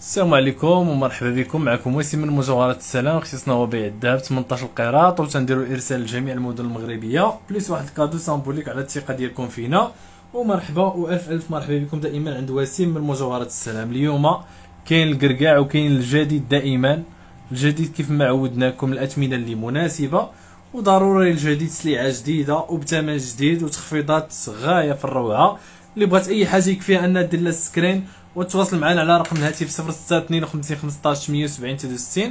السلام عليكم ومرحبا بكم. معكم وسيم من مجوهرات السلام. اختصاصنا هو بيع الذهب 18 قيراط، وتنديروا ارسال لجميع المدن المغربيه بليس واحد الكادو سامبوليك على الثقه ديالكم فينا. ومرحبا والف الف مرحبا بكم دائما عند وسيم من مجوهرات السلام. اليوم كاين الكركاع وكاين الجديد دائما. الجديد كيف ما عودناكم الاثمنه اللي مناسبه، وضروري الجديد سلعه جديده وبثمن جديد وتخفيضات غايه في الروعه. اللي بغات اي حاجه يكفيها انها دير لها سكرين وتواصل معنا على رقم الهاتف 06 52 15 170 63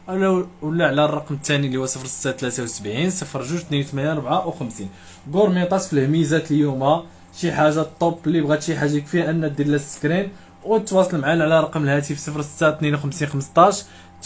ولا على الرقم الثاني اللي هو 06 73 02 28 54. كورميطات في الهميزات اليوم شي حاجه طوب. اللي بغات شي حاجه يكفيها انها دير لها سكرين وتواصل معنا على رقم الهاتف 06 52 15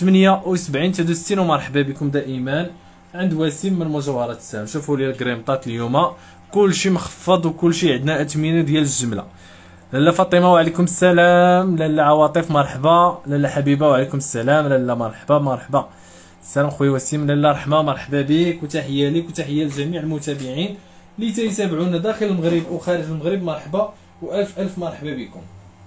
78 63. ومرحبا بكم دائما عند وسيم من مجوهرات السلام. شوفوا لي الكريمطات اليوم كلشي مخفض وكلشي عندنا اثمنه ديال الجمله. لاله فاطمه وعليكم السلام. لاله عواطف مرحبا. لاله حبيبه وعليكم السلام. لاله مرحبا مرحبا. السلام خويا وسيم. لاله رحمه مرحبا بك وتحيه لك وتحيه لجميع المتابعين اللي تيتابعونا داخل المغرب وخارج المغرب. مرحبا والف الف مرحبا بكم.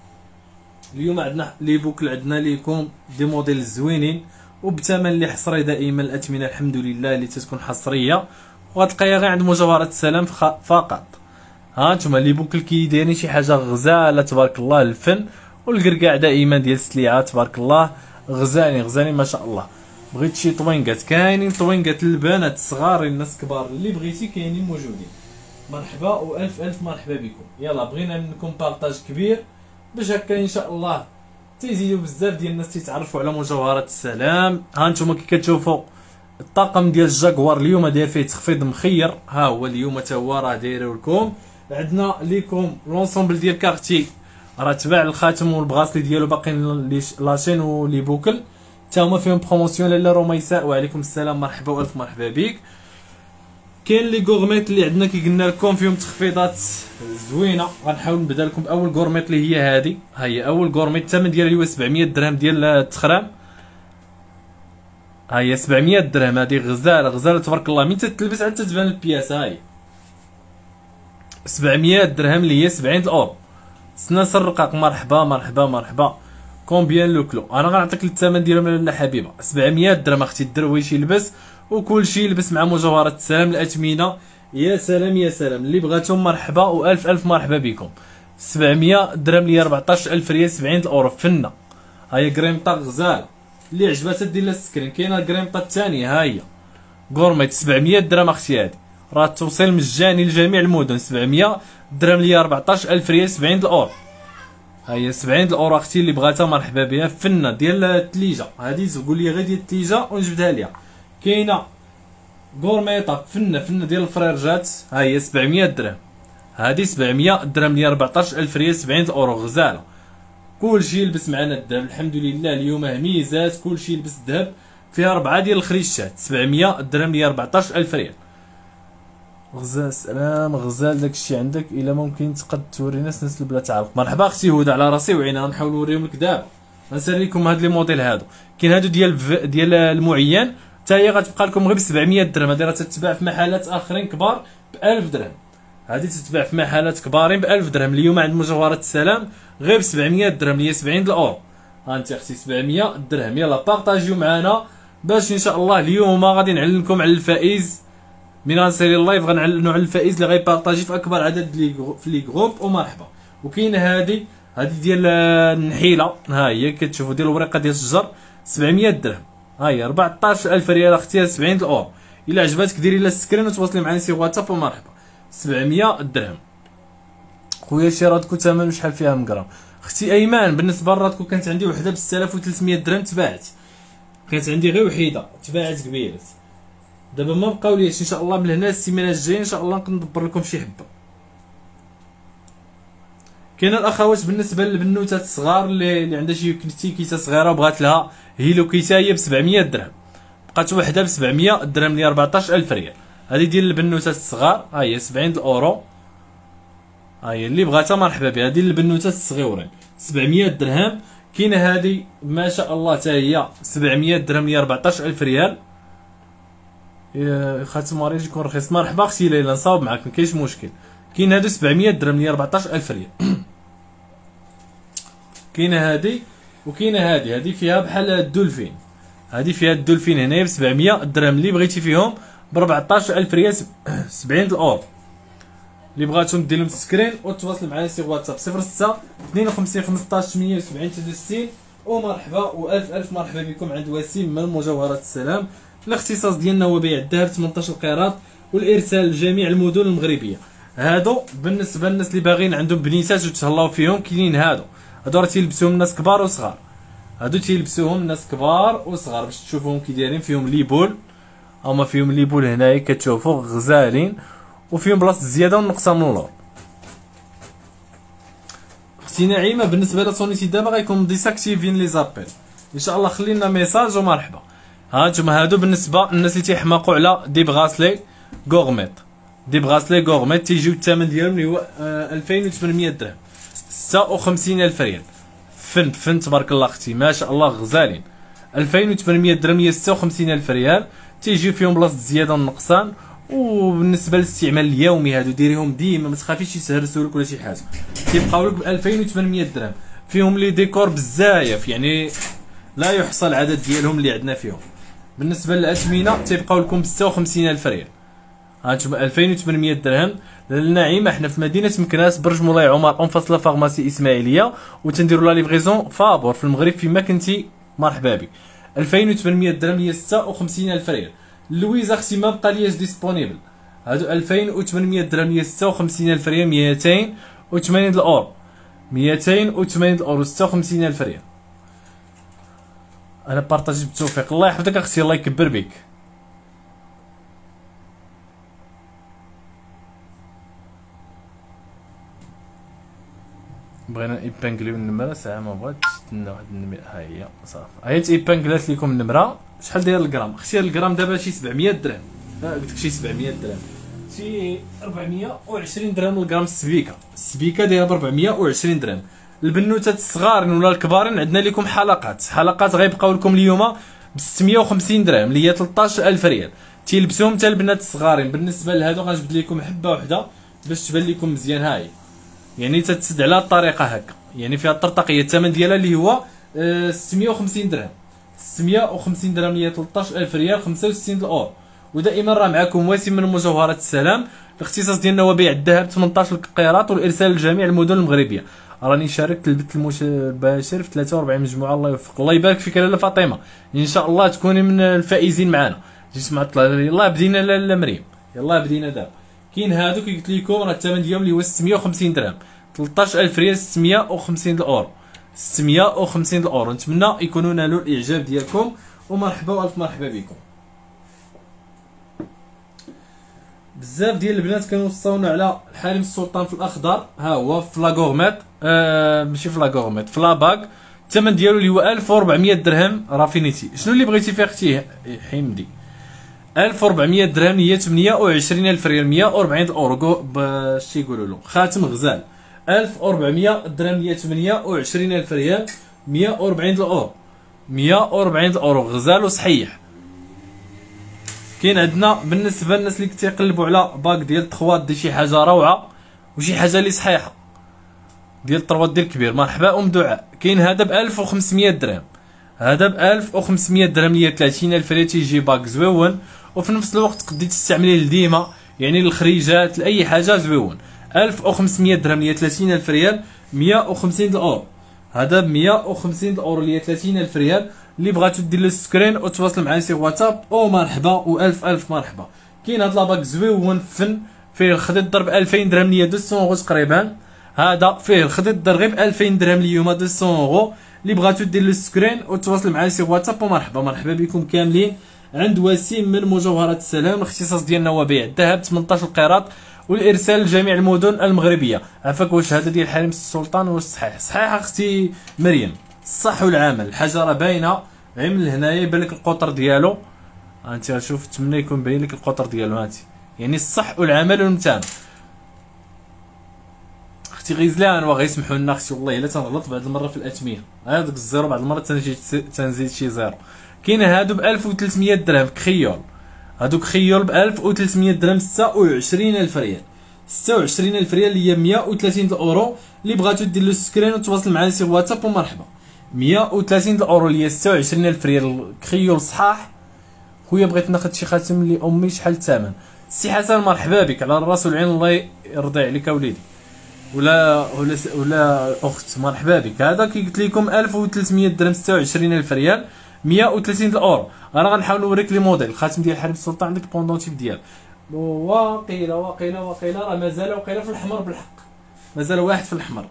اليوم عندنا لي بوكل، عندنا ليكم دي موديل زوينين وبثمن اللي حصري. دائما الاثمنه الحمد لله اللي تتكون حصريه وغتلقايها غير عند مجوهرات السلام فقط. ها نتوما لي بوكل كي دايرين شي حاجه غزاله تبارك الله. الفن والكركاع دائما ديال السلعه تبارك الله غزالين غزالين ما شاء الله. بغيت شي طوينكات، كاينين طوينكات للبنات الصغار الناس كبار، اللي بغيتي كاينين موجودين. مرحبا والف الف مرحبا بكم. يلا بغينا منكم بارطاج كبير باش هكا ان شاء الله تيزيدوا بزاف ديال الناس تيتعرفوا على مجوهرات السلام. ها نتوما كي كتشوفوا الطاقم ديال الجاكوار اليوم داير فيه تخفيض مخير. ها هو اليوم تا هو راه دايروا لكم. عندنا ليكم لونسومبل ديال كارتي راه تباع الخاتم والبغاسلي ديالو باقيين لاشين ولي بوكل تا هما فيهم بروموسيون. لاله رميساء وعليكم السلام مرحبا والف مرحبا بك. كاين لي غورميت اللي عندنا كي قلنا لكم فيهم تخفيضات زوينه. غنحاول نبدا لكم باول غورميت اللي هي هذه. ها هي اول غورميت، الثمن ديالها هو 700 درهم ديال التخرام. ها هي 700 درهم. هذه غزاله غزاله تبارك الله، من تتلبس عاد تتبان البياسه. ها هي 700 درهم اللي هي 70 الاورو. سناس الرقاق مرحبا مرحبا مرحبا. كومبيان لو كلو؟ انا غنعطيك الثمن ديالهم لاله حبيبه. 700 درهم اختي الدرويش يلبس وكلشي يلبس مع مجوهرات السلام الاثمنه. يا سلام يا سلام. اللي بغاتهم مرحبا والف الف مرحبا بكم. 700 درهم اللي هي 14000 ريال 70 الاورو فنه. ها هي كريمطه غزاله اللي عجباتها دير لها السكرين. كاينه الكريمطه الثانيه ها هي غورميت 700 درهم اختي. هذه راه التوصيل مجاني لجميع المدن. 700 درهم اللي هي 14000 ريال 70 الاورو. ها هي 70 الاورو اختي اللي بغاتها مرحبا بها. فنه ديال الثليجه هذه، قول لي غير ديال الثليجه ونجبدها ليها. كاينه غورميطه فنه ديال الفريرجات. ها هي 700 درهم. هذه 700 درهم اللي هي 14000 ريال 70 الاورو غزاله. كلشي يلبس معنا الذهب الحمد لله. اليوم هميزات كلشي يلبس الذهب. فيها 4 ديال الخريشات. 700 درهم اللي هي 14000 ريال. غزال سلام غزال داكشي عندك. الا ممكن تقد تورينا سنسل بلا تعلق. مرحبا اختي هدى على راسي وعينها. غنحاول نوريهم لك دابا. غنسالي لكم هاد لي موديل هادو. كاين هادو ديال المعين حتى هي غتبقى لكم غير ب 700 درهم. هادي راه تتباع في محلات اخرين كبار ب 1000 درهم. هادي تتباع في محلات كبارين ب 1000 درهم. اليوم عند مجوهرات السلام غير ب 700 درهم اللي هي 70 الاورو. ها انت اختي 700 درهم. يلا بارطاجيو معنا باش ان شاء الله اليوم غادي نعلنكم على الفائز. من غنسالي اللايف غنعلنوا على الفائز اللي غيبارطاجي في اكبر عدد في لي جروب. ومرحبا. وكاين هذه ديال النحيله. ها هي كتشوفوا ديال الورقه ديال الشجر 700 درهم. ها هي 14000 ريال اختي 70 الاورو. الا عجباتك ديري لها السكرين وتواصلي معنا سي واتساب. ومرحبا 700 درهم. خويا شيراتكو ثمن شحال فيها من غرام؟ اختي ايمان بالنسبه لراتكو كانت عندي وحده ب 6300 درهم تباعت. كانت عندي غير وحيده تباعت قبيلات. دابا ما بقاوليش ان شاء الله من هنا السيمانه الجايه ان شاء الله ندبر لكم شي حبه. كاين الاخوات بالنسبه للبنوتات الصغار اللي عندها شي كيسه صغيره وبغات لها هيلو كيسه هي ب 700 درهم. بقات وحده ب 700 درهم اللي 14000 ريال. هذه ديال البنوتات الصغار. ها هي 70 الاورو. ها هي اللي بغاتها مرحبا بها. هذه البنوتات الصغيورين 700 درهم. كاينه هذه ما شاء الله حتى هي 700 درهم اللي 14000 ريال. خاتم ماريج يكون رخيص. مرحبا اختي ليلى نصاوب معاك ما كاينش مشكل. كاين هادو 700 درهم اللي 14000 ريال. كاينه هذه وكاينه هذه فيها بحال الدولفين، هذه فيها الدولفين هنايا ب 700 درهم. اللي بغيتي فيهم ب 14000 ريال 70 الاورو. اللي بغاتهم دير لهم سكرين وتواصل معايا سي واتساب 06 52 15 78 63. ومرحبا والف الف مرحبا بكم عند وسيم من مجوهرات السلام. الاختصاص ديالنا هو بيع الذهب 18 قيراط والارسال لجميع المدن المغربيه. هادو بالنسبه للناس اللي باغيين عندهم بنيتات وتهلاو فيهم، كاينين هادو راه تيلبسوهم الناس كبار وصغار. هادو تيلبسوهم الناس كبار وصغار باش تشوفوهم كي دايرين. فيهم ليبول، هما فيهم ليبول هنايا كتشوفوا غزالين، وفيهم بلاصه الزياده والنقصان من اللور. اختي نعيمه بالنسبه لصونيتي دابا غيكون ديساكتيفين لي زابيل ان شاء الله. خلينا ميساج ومرحبا. هانتوما هادو بالنسبه للناس اللي تيحماقوا على دي بغاسلي غورميت. دي بغاسلي غورميت تيجيو الثمن ديالهم اللي هو 2800 درهم 56000 ريال. فن تبارك الله اختي ما شاء الله غزالين. 2800 درهم هي 56000 ريال. تيجيو فيهم بلاصه الزياده والنقصان. وبالنسبه للاستعمال اليومي هادو ديريهم ديما، ما تخافيش يسهرسوا لك ولا شي حاجه. تيبقاو لك ب 2800 درهم. فيهم لي ديكور بزاف يعني لا يحصى العدد ديالهم اللي عندنا فيهم. بالنسبه للاثمنه تيبقاو لكم ب 56000 ريال. هانتوما 2800 درهم. للنعيمه حنا في مدينه مكناس برج مولاي عمر انفصله فارماسي اسماعيليه، وتنديروا لا ليفريزون فابور في المغرب فيما كنتي مرحبا بك. 2800 درهم هي 56000 ريال. لويز اختي ما بقى لياش ديسپونيبل. هادو 2800 درهم هي 56000 ريال 280 الاورو. 280 الاورو 56000 ريال. انا بارطاجي بالتوفيق. الله يحفظك اختي الله يكبر بك. بغينا ايبانكليو النمره ساعه ما بغات تستنى واحد النمره. ها هي صافي هي تيبانكلات لكم النمره. شحال داير الجرام اختي؟ الجرام دابا شي 700 درهم. قلت لك شي 700 درهم، شي 420 درهم الجرام. السبيكه دايره ب 420 درهم. البنوتات الصغارين ولا الكبارين عندنا لكم حلقات غيبقاو لكم اليوم ب 650 درهم اللي هي 13000 ريال. تيلبسوهم حتى البنات الصغارين. بالنسبه لهادو غنجبد لكم حبه وحده باش تبان لكم مزيان. هاهي يعني تتسد على الطريقه هكا، يعني فيها الطرطقيه. الثمن ديالها اللي هو 650 درهم. 650 درهم هي 13000 ريال 65 الاورو. ودائما راه معكم وسيم من مجوهرات السلام. الاختصاص ديالنا هو بيع الذهب 18 قيراط والارسال لجميع المدن المغربيه. راني شاركت البث المباشر في 43 مجموعه. الله يوفق. الله يبارك فيك لاله فاطمه، ان شاء الله تكوني من الفائزين معنا. جيت معطله. يلاه بدينا لاله مريم، يلاه بدينا دابا. كاين هادو كي قلت لكم راه الثمن ديالهم اللي هو 650 درهم 13000 ريال 650 الاورو. 650 الاورو. نتمنى يكونوا نالوا الاعجاب ديالكم ومرحبا والف مرحبا بكم. بزاف ديال البنات كانوا وصلونا على الحريم السلطان في الاخضر. ها هو في لاغورميت، ماشي في لاغورميت، في لاباك. الثمن ديالو اللي هو 1400 درهم رافينيتي. شنو اللي بغيتي فيه اختي حمدي؟ 1400 درهم هي 28000 ريال 140 الاورو. باش تيقولوا له خاتم غزال. 1400 درهم هي 28000 ريال 140 الاورو. 140 الاورو غزال وصحيح. كاين عندنا بالنسبه للناس اللي كيقلبوا على باك ديال تخوات ديال شي حاجه روعه وشي حاجه اللي صحيحه ديال الطروات ديال الكبير. مرحبا ام دعاء. كاين هذا ب 1500 درهم. هذا ب 1500 درهم هي 30000 ريال. تيجي باك زويون وفي نفس الوقت تقدري تستعمليه لديما، يعني للخريجات لاي حاجه زويون. 1500 درهم هي 30000 ريال 150 الاورو. هذا ب 150 الاورو اللي هي 30000 ريال. اللي بغاتو دير له سكرين وتواصل معايا سي واتساب ومرحبا والف الف مرحبا. كاين هاد لاباك زويون فن فيه الخديط ضرب 2000 درهم اللي هي 200 اورو تقريبا. هذا فيه الخديط ضرب غير 2000 درهم اللي هما 200 اورو. اللي بغاتو دير له سكرين وتواصل معايا سي واتساب ومرحبا بكم كاملين عند وسيم من مجوهرات السلام. الاختصاص ديالنا هو بيع الذهب 18 قيراط والارسال لجميع المدن المغربيه. عفاك واش هذا ديال حريم السلطان واش صحيح اختي مريم؟ الصح والعمل. الحاجه راه باينه غير من هنايا يبان لك القطر ديالو. انت شوف تمنى يكون باين لك القطر ديالو. هانتي يعني الصح والعمل والمتان. اختي غزلان وغيسمحوا لنا اختي والله الا تنغلط بعض المره في الاثميه. هذاك الزيرو بعض المره تنزيد شي زيرو. كاين هادو ب 1300 درهم كخيول. هادوك خيول ب 1300 درهم 26000 ريال. 26000 ريال اللي هي 130 الاورو. اللي بغاتو دير له سكرين وتواصل معنا سي واتساب ومرحبا. 130 الاورو اللي هي 26000 ريال كريول صحاح. خويا بغيت ناخذ شي خاتم لامي، شحال الثمن؟ سي حسن مرحبا بك، على الراس والعين، الله يرضي عليك اوليدي، ولا اخت مرحبا بك. هذا كي قلت لكم 1300 درهم 26000 ريال 130 الاورو. انا غنحاول نوريك لي موديل. الخاتم ديال حريم السلطان عندك البوندونتيف ديال وقيله راه مازال وقيله في الاحمر بالحق، مازال واحد في الاحمر.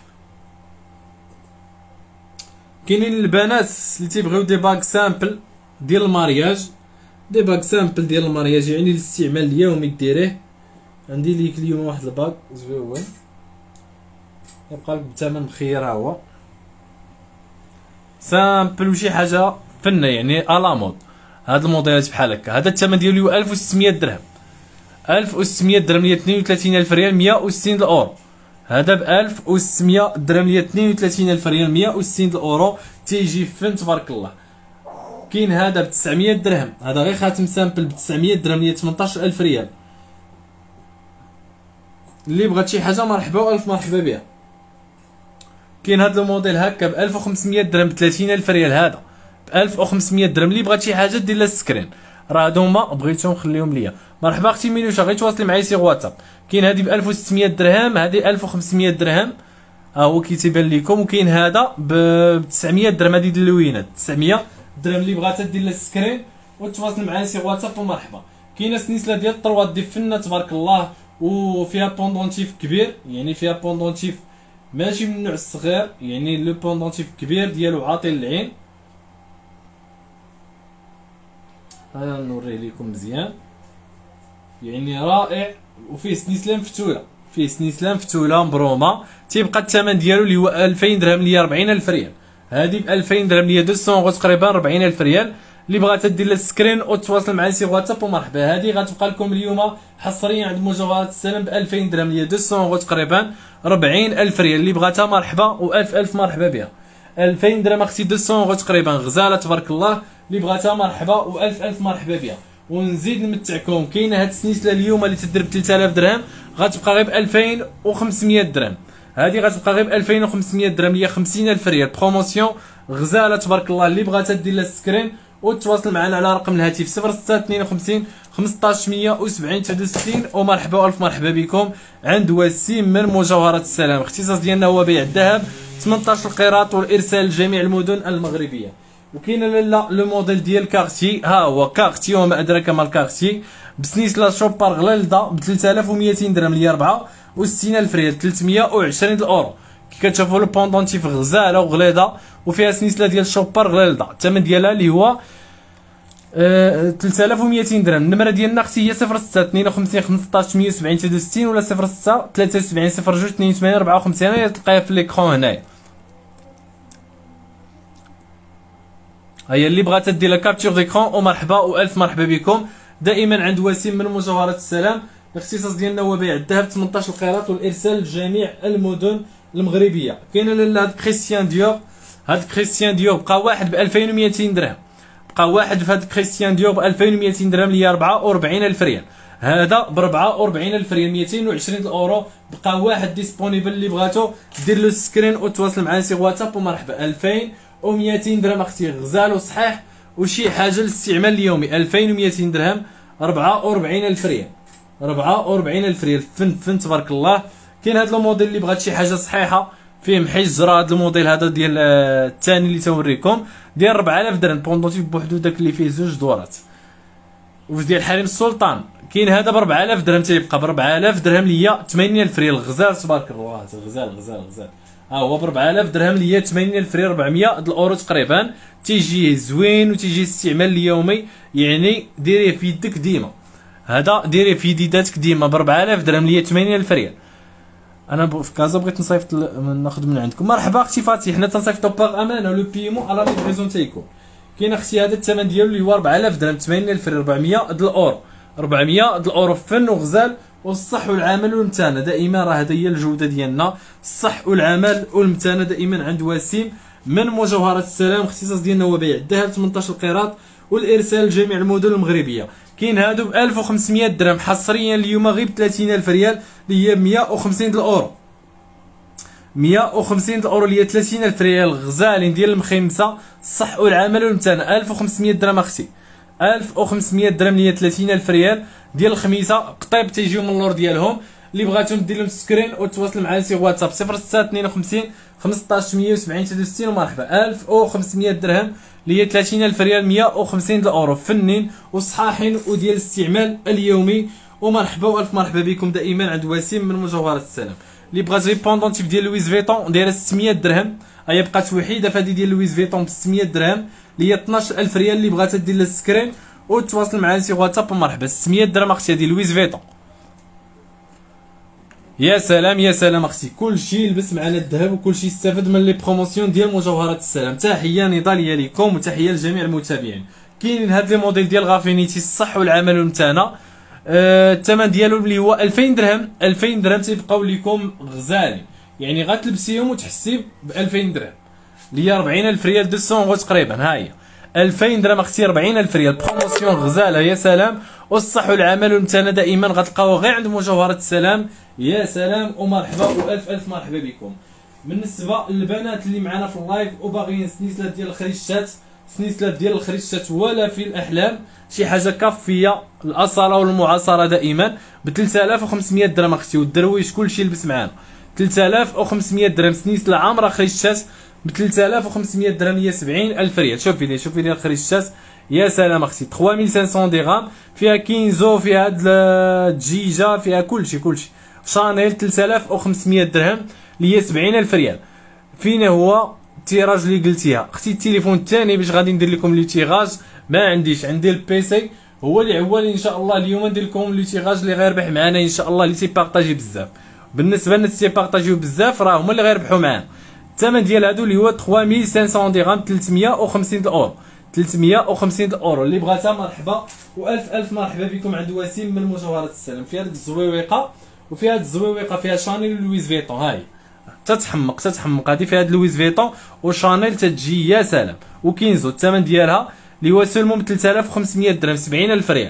كاينين البنات اللي تيبغيو دي باك سامبل ديال المارياج، دي باك سامبل ديال المارياج يعني للاستعمال اليومي ديريه. عندي ليك اليوم واحد الباك زويون يبقى لك بثمن مخير، ها هو سامبل وشي حاجه فنه يعني الا مود. هاد الموديلات بحال هكا، هذا الثمن ديالو 1600 درهم، 1600 درهم اللي 32000 ريال 160 الاورو. هذا ب 1600 درهم اللي 32000 ريال 160 الاورو، تيجي فن تبارك الله. كاين هذا ب 900 درهم، هذا غير خاتم سامبل ب 900 درهم اللي 18000 ريال. اللي بغات شي حاجه مرحبا والف مرحبا بها. كاين هذا الموديل هكا ب 1500 درهم ب 30000 ريال، هذا ب 1500 درهم. اللي بغات شي حاجه دير لها السكرين، راه هادو هما بغيتهم خليهم ليا. مرحبا اختي مينوشه، غير تواصلي معايا سي واتساب. كاين هادي ب 1600 درهم، هادي 1500 درهم، ها هو كيتيبان لكم. وكاين هذا ب 900 درهم، هادي اللوينات 900 درهم. اللي بغاتها دير لها السكرين وتواصل معايا سي واتساب ومرحبا. كاينه سنيسله ديال الطروات دي فنه تبارك الله، وفيها بوندونتيف كبير، يعني فيها بوندونتيف ماشي من النوع الصغير، يعني لو بوندونتيف كبير ديالو عاطي للعين. ها نوريه لكم مزيان، يعني رائع. وفيه سنيسله مفتوله، فيه سنيسله مفتوله مبرومه. تيبقى الثمن ديالو اللي هو 2000 درهم اللي هي 40000 ريال. هذه ب 2000 درهم اللي هي 200 اورو تقريبا 40000 ريال. اللي بغات دير لها السكرين وتواصل معايا سي واتساب ومرحبا. هذه غتبقى لكم اليوم حصريا عند مجوهرات السلام ب 2000 درهم اللي هي 200 اورو تقريبا 40000 ريال. اللي بغاتها مرحبا والف الف مرحبا بها. 2000 درهم اختي 200 اورو تقريبا غزاله تبارك الله. اللي بغاتها مرحبا والف الف مرحبا بها. ونزيد نمتعكم كاينه هاد السنيسله اليوم اللي تدير ب 3000 درهم غتبقى غير ب 2500 درهم. هذه غتبقى غير ب 2500 درهم اللي هي 50000 ريال بروموسيون غزاله تبارك الله. اللي بغاتها دير لها السكرين وتواصل معنا على رقم الهاتف 0652 15 170 69 ومرحبا والف مرحبا بكم عند وسيم من مجوهرات السلام. الاختصاص ديالنا هو بيع الذهب 18 القيراط والارسال لجميع المدن المغربيه. وكاين لاله لو موديل ديال كارتي، ها هو كارتي وما ادراك ما الكارتي بسنيسله شوبر غليظه ب 3200 درهم اللي هي 64000 ريال 320 الاورو. كي كتشوفوا لو بوندونتيف غزاله وغليظه وفيها سنيسله ديال شوبر غليظه. الثمن ديالها اللي هو 3200 درهم. النمره ديالنا اختي هي 06 52 15 170 69 ولا 06 73 02 82 54 تلقاها في ليكرون هنايا. هيا اللي بغات دير لا كابتور ديكرون ومرحبا والف مرحبا بكم دائما عند وسيم من مجوهرات السلام. الاختصاص ديالنا هو بيع الذهب 18 القيراط والارسال لجميع المدن المغربيه. كاين لاله هاد كريستيان ديور، هاد كريستيان ديور بقى واحد ب 2200 درهم، بقى واحد في هاد كريستيان ديور ب 2200 درهم اللي هي 44000 ريال. هذا ب 44000 ريال 220 الاورو. بقى واحد ديسپونيبل اللي بغاتو دير له السكرين وتواصل معنا سي واتساب ومرحبا. 2200 درهم اختي غزال وصحيح وشي حاجه للاستعمال اليومي. 2200 درهم 44000 ريال، 44000 ريال فن تبارك الله. كاين هذا الموديل اللي بغات شي حاجه صحيحه فيه محجره. هذا الموديل هذا ديال الثاني اللي توريكم ديال 4000 درهم بوندونتيف بوحدو داك اللي فيه زوج دورات. واش ديال حريم السلطان كاين هذا ب 4000 درهم تيبقى ب 4000 درهم اللي هي 8000 ريال غزال تبارك الله. غزال ها هو ب 4000 درهم اللي هي 8000 ريال 400 الاورو تقريبا. تيجي زوين وتيجي استعمال اليومي، يعني ديريه في يدك ديما. هذا ديريه في يديداتك ديما ب 4000 درهم اللي هي 8000 ريال. انا في كازا بغيت نصيفط ناخذ من عندكم. مرحبا اختي فاتي، حنا تنصيفطوا باغ امانه لو بيمون على ليفريزون تيكون. كاين اختي هذا الثمن ديالو اللي هو 4000 درهم 8000 ريال 400 الاورو. 400 الاورو فن وغزال والصح والعمل والمتانه. دائما راه هذه هي الجوده ديالنا، الصح والعمل والمتانه دائما عند وسيم من مجوهرات السلام. الاختصاص ديالنا هو بيع الذهب 18 القيراط والارسال لجميع المدن المغربيه. كاين هادو ب 1500 درهم حصريا اليوم غير ب 30000 ريال اللي هي 150 الاورو. 150 الاورو اللي هي 30000 ريال غزالين ديال المخيمسه الصح والعمل والمتانه. 1500 درهم اختي، 1500 درهم اللي هي 30000 ريال ديال الخميسه قطيب تيجيو من اللور ديالهم. اللي بغاتهم دير لهم سكرين وتواصل معايا سي واتساب 0652 15 170 63 ومرحبا. 1500 درهم اللي هي 30000 ريال 150 الاورو فنين وصحاحين وديال الاستعمال اليومي ومرحبا والف مرحبا بكم دائما عند وسيم من مجوهرات السلام. اللي بغات غير بوندونتيف ديال لويس فيتون دايره 600 درهم، هي بقات وحيده فهادي ديال لويس فيتون ب 600 درهم اللي هي 12000 ريال. اللي بغات دير لها سكرين وتواصل معايا سي واتساب ومرحبا. 600 درهم اختي هادي لويس فيتون. يا سلام يا سلام اختي، كلشي لبس معنا الذهب وكلشي استفد من لي بروموسيون ديال مجوهرات السلام. تحيه نضاليه لكم وتحيه لجميع المتابعين. كاينين هاد لي موديل ديال غافينيتي الصح والعمل والمتانه. الثمن ديالهم اللي هو 2000 درهم. 2000 درهم تيبقاو لكم غزالين، يعني غتلبسيهم وتحسي ب 2000 درهم اللي هي 40000 ريال 200 اورو تقريبا. ها هي 2000 درهم اختي 40000 ريال بروموسيون غزاله. يا سلام، والصح والعمل والمتانه دائما غتلقاوه غير عند مجوهرات السلام. يا سلام ومرحبا والف الف مرحبا بكم. بالنسبه للبنات اللي معنا في اللايف وباغيين سنيسلات ديال الخريشات، سنيسلات ديال الخريشات ولا في الاحلام، شي حاجه كافيه الاصاله والمعاصره دائما ب 3500 درهم اختي. والدرويش كلشي يلبس معانا 3500 درهم سنيسله عامره خريشات ب 3500 درهم هي 70000 ريال. شوفي لي الخريشات. يا سلام اختي 3500 درهم فيها كينزو فيها هاد الدجيجه فيها كلشي شانيل 3500 درهم اللي هي 70000 ريال. فين هو التيراج اللي قلتيها اختي؟ التليفون الثاني باش غادي ندير لكم لي تيراج ما عنديش، عندي البيسي هو اللي عوالي ان شاء الله. اليوم ندير لكم لي تيراج اللي غيربح معنا ان شاء الله، اللي تيبارطاجي بزاف. بالنسبه للناس تيبارطاجيو بزاف راه هما اللي غيربحوا معنا. الثمن ديال هادو اللي هو 3500 درهم 350 الاورو 350 الاورو. اللي بغاتها مرحبا والف الف مرحبا بكم عند وسيم من مجوهرات السلام. فيها هاد الزويويقه وفيها هاد الزويويقه فيها شانيل ولويس فيتون. هاي تتحمق هادي فيها هاد لويس فيتون وشانيل تتجي. يا سلام وكينزو الثمن ديالها اللي هو سولمون 3500 درهم 70000 ريال.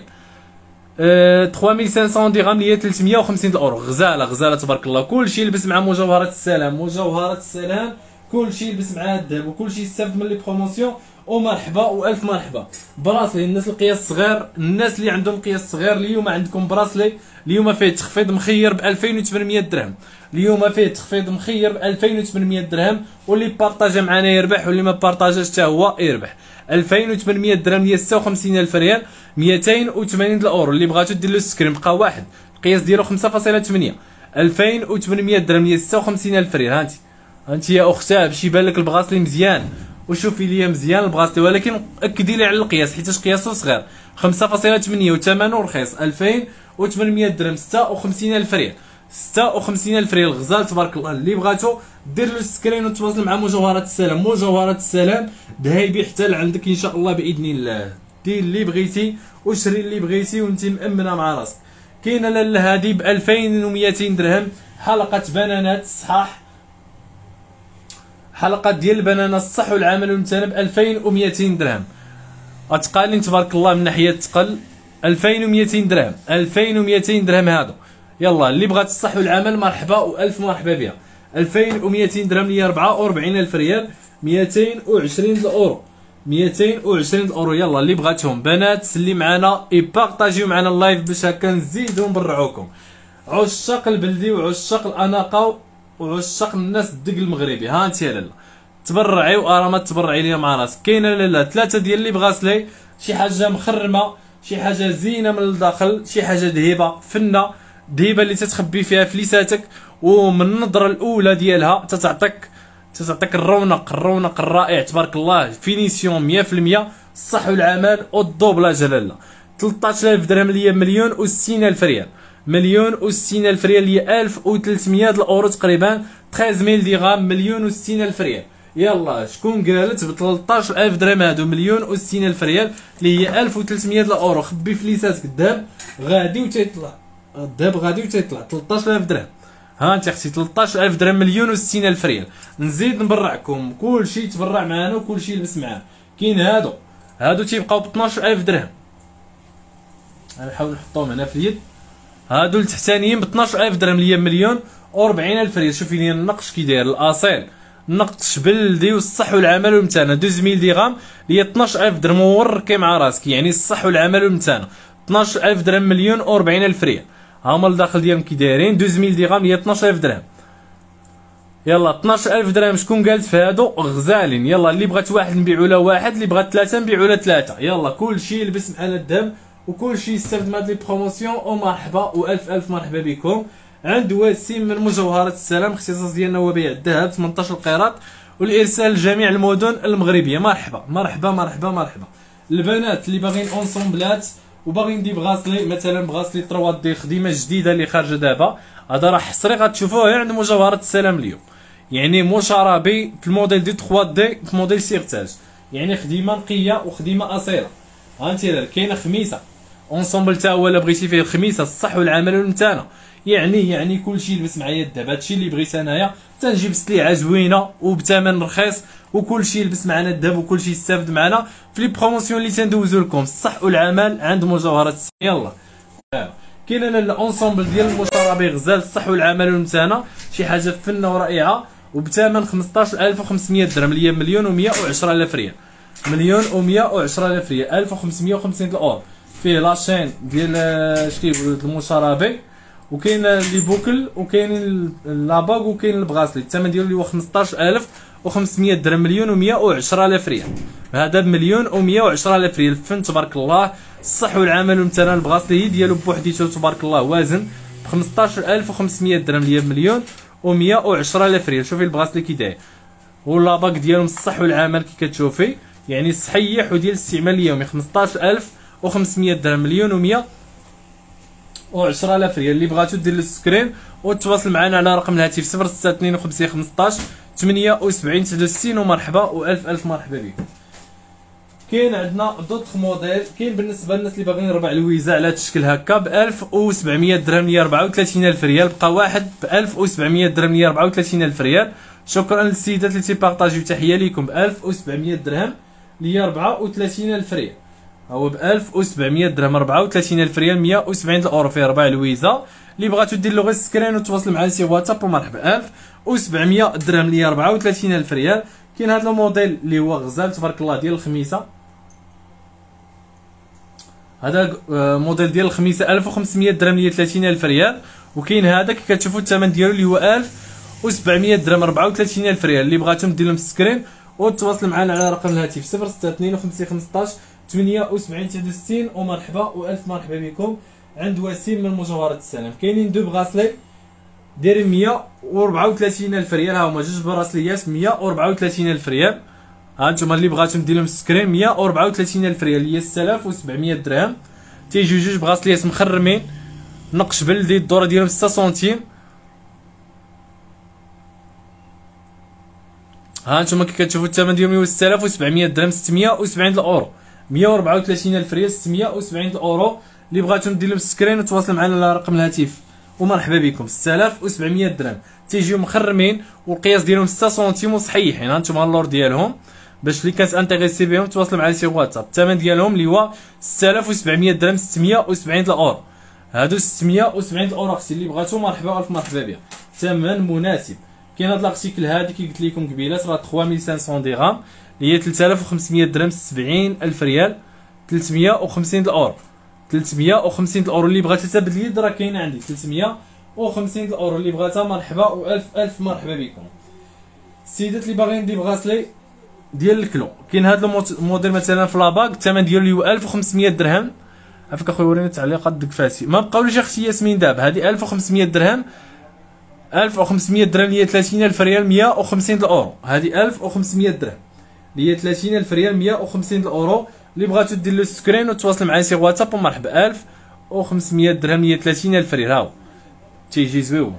3500 درهم اللي هي 350 الاورو. غزاله تبارك الله. كلشي يلبس مع مجوهرات السلام كلشي يلبس مع الذهب وكلشي يستافد من لي بروموسيون. ومرحبا والف مرحبا. براسلي الناس القياس الصغير، الناس اللي عندهم قياس صغير اليوم عندكم براسلي اليوم فيه تخفيض مخير ب 2800 درهم. اليوم فيه تخفيض مخير ب 2800 درهم، واللي بارطاجا معنا يربح واللي ما بارطاجاش حتى هو يربح. 2800 درهم هي 56000 ريال 280 الاورو. اللي بغاتو دير له السكرين بقى واحد القياس ديالو 5.8. 2800 درهم هي 56000 ريال. هانتي يا اختاه باش يبان لك البغاصلي مزيان وشوفي ليا مزيان البغاصلي، ولكن اكدي لي على القياس حيتاش قياسو صغير 5.8 وثمنه رخيص. 2800 درهم 56000 ريال 56000 ريال غزال تبارك الله. اللي بغاتو دير له السكرين وتواصل مع مجوهرات السلام. مجوهرات السلام دهيبي حتى لعندك ان شاء الله باذن الله. دير اللي بغيتي وشري اللي بغيتي وانت مامنه مع راسك. كاينه لاله هادي ب 2200 درهم حلقه بنانات صحاح، حلقه ديال البنانه الصح والعمل والمتانه ب 2200 درهم. اتقالين تبارك الله من ناحيه الثقل 2200 درهم 2200 درهم هادو. يلا اللي بغات الصح والعمل مرحبا والف مرحبا بها. 2200 درهم هي 44000 ريال 220 الاورو 220 الاورو. يلا اللي بغاتهم بنات سلي معنا يبارطاجيو معنا اللايف باش هكا نزيدو نبرعوكم. عشاق البلدي وعشاق الاناقه وعشاق الناس الدق المغربي. ها انت يا لاله تبرعي وراه ما تبرعي ليا مع راسك. كاينه لاله ثلاثه ديال اللي بغاسلي، شي حاجه مخرمه، شي حاجه زينه من الداخل، شي حاجه ذهيبه فنه دهيبه اللي تتخبي فيها فليساتك، ومن النظره الاولى ديالها تتعطيك الرونق الرائع تبارك الله. فينيسيون 100% الصح والعمل والدوبلاج لاله. 13000 درهم اللي هي 1,060,000 ريال 1,060,000 ريال هي 1300 الاورو تقريبا. 13000 درهم 1,060,000 ريال. يلا شكون قالت ب 13000 درهم هادو 1,060,000 ريال اللي هي 1300 الاورو. خبي فليساتك الذهب غادي وتيطلع، الذهب غادي وتيطلع 13000 درهم. ها انت اختي 13000 درهم 1,060,000 ريال. نزيد نبرعكم كلشي تبرع معنا وكلشي يلبس معنا. كاين هادو تيبقاو ب 12000 درهم. غنحاول نحطهم هنا في اليد. هادو التحتانيين ب 12000 درهم اللي هي 1,000 و40000 ريال. شوفي لي النقش كي داير الاصيل، نقش بلدي والصح والعمل والمتانه. 12000 درهم هي 12000 درهم وركي مع راسك، يعني الصح والعمل والمتانه. 12000 درهم مليون و40000 ريال، هما الداخل ديالهم كي دايرين. 12000 درهم هي 12000 درهم. يلا 12000 درهم شكون قالت في هادو؟ غزالين. يلا اللي بغات واحد نبيعو له واحد، اللي بغات ثلاثه نبيعو له ثلاثه. يلا كلشي يلبس معنا الذهب وكلشي يستافد من هاد لي بروموسيون. ومرحبا والف الف مرحبا بكم عند وسيم من مجوهرات السلام. الاختصاص ديالنا هو بيع الذهب 18 قيراط والارسال لجميع المدن المغربيه. مرحبا مرحبا مرحبا مرحبا. البنات اللي باغيين اونسومبلات وباغيين دي بغاسلي، مثلا بغاسلي 3 دي خدمه جديده اللي خارجه دابا، هذا راه حصري غتشوفوه عند مجوهرات السلام اليوم. يعني مشاربي في الموديل دي 3 دي في موديل سيغتاج، يعني خدمه نقيه وخدمه اصيله. هانتي دار كاينه خميسه اونسومبل تا هو الا بغيتي فيه الخميسه الصح والعمل والمتانه. يعني كلشي يلبس معايا الدهب. هادشي اللي بغيت انايا تنجيب سليعه زوينه وبثمن رخيص، وكلشي يلبس معنا الدهب وكلشي يستافد معنا في لي بروموسيون اللي تندوزو لكم. الصح والعمل عند مجوهرات. يلا كاين انا الاونسومبل ديال المشاربي غزال الصح والعمل والمتانه، شي حاجه فنه ورائعه وبثمن 15500 درهم اللي هي 1,110,000 ريال. 1,110,000 ريال. 1550 الاور. فيه لاشين ديال اش كيقولوا المشاربي، وكاين لي بوكل وكاين لاباغ وكاين البغاسلي. الثمن ديالو هو 15500 درهم. 1,110,000 ريال. هذا ب 1,110,000 ريال. الفن تبارك الله الصح والعمل والمتانه. البغاسلي ديالو بوحديته تبارك الله وازن ب 15500 درهم اللي هي 1,110,000 ريال. شوفي البغاسلي كي داير واللاباك ديالهم الصح والعمل كي كتشوفي، يعني صحيح وديال الاستعمال اليومي. 15500 درهم. 1,110,000 ريال. اللي بغاتو دير السكرين وتواصل معنا على رقم الهاتف 0652 15 78 69. ومرحبا والف الف مرحبا بكم. كاين عندنا دوطخ موديل. كاين بالنسبه للناس اللي باغيين يربع الويزه على هذا الشكل هكا ب 1700 درهم ل 34000 ريال. بقى واحد ب 1700 درهم ل 34000 ريال. شكرا للسيدات اللي تيبارطاجيو. تحيه ليكم. ب 1700 درهم ل 34000 ريال. هو ب 1700 درهم 34000 ريال. 170 الاورو فيه ربع الويزه. اللي بغاتو دير له غير سكرين وتواصل معنا سي واتساب. ومرحبا. 1700 درهم ل 34000 ريال. كاين هذا الموديل اللي هو غزال تبارك الله ديال الخميسه. هذا موديل ديال الخميسه 1500 درهم ل 30000 ريال. وكاين هذا كي كتشوفوا الثمن ديالو اللي هو 1700 درهم 34000 ريال. اللي بغاتهم دير لهم سكرين وتواصل معنا على رقم الهاتف 0652 15 78 69. ومرحبا والف مرحبا بكم عند وسيم من مجوهرات السلام. كاينين دو بغاسلي دايرين 134,000 ريال. ها هما جوج براسليات 134,000 ريال. ها نتوما اللي بغاتهم دير لهم سكرين 134,000 ريال هي 6700 درهم. تيجيو جوج بغاسليات مخرمين نقش بلدي. الدوره ديالهم 6 سنتيم. ها نتوما كي كتشوفوا الثمن ديالهم هو 6700 درهم. 670 الاورو. 134,000 ريال 670 الاورو. اللي بغاتهم دير لهم سكرين وتواصل معنا على رقم الهاتف. ومرحبا بكم. 6700 درهم تيجيو مخرمين والقياس ديالهم 6 سنتيم وصحيحين. ها نتوما اللور ديالهم باش اللي كانت انتريسي بهم تواصلوا معنا سي واتساب. الثمن ديالهم اللي هو 6700 درهم. 670 الاورو. هادو 670 الاورو. اختي اللي بغاتو مرحبا الف مرحبا بها. ثمن مناسب. كاين هاد لارتيكل هادي كي قلت لكم قبيلات راه 3500 درهم اللي هي 3500 درهم. 70000 ريال. 350 الاورو. 350 الاورو. اللي بغات حتى باليد راه كاينه عندي 350 الاورو. اللي بغاتها مرحبا والف الف مرحبا بكم. السيدات اللي باغيين دي بغاسلي ديال الكلو كاين هذا الموديل مثلا في لاباك. الثمن ديالو هو 1500 درهم. عافاك اخويا وريني التعليقات دك فاسي ما بقاوليش اختي ياسمين دابا. هذه 1500 درهم. 1500 درهم هي 30000 ريال. 150 الاورو. هذه 1500 درهم اللي هي 30000 ريال. 150 الاورو. اللي بغاتو دير له سكرين وتواصل معايا سي واتساب. ومرحبا. 1500 درهم هي 30000 ريال. هاو تيجي زويون.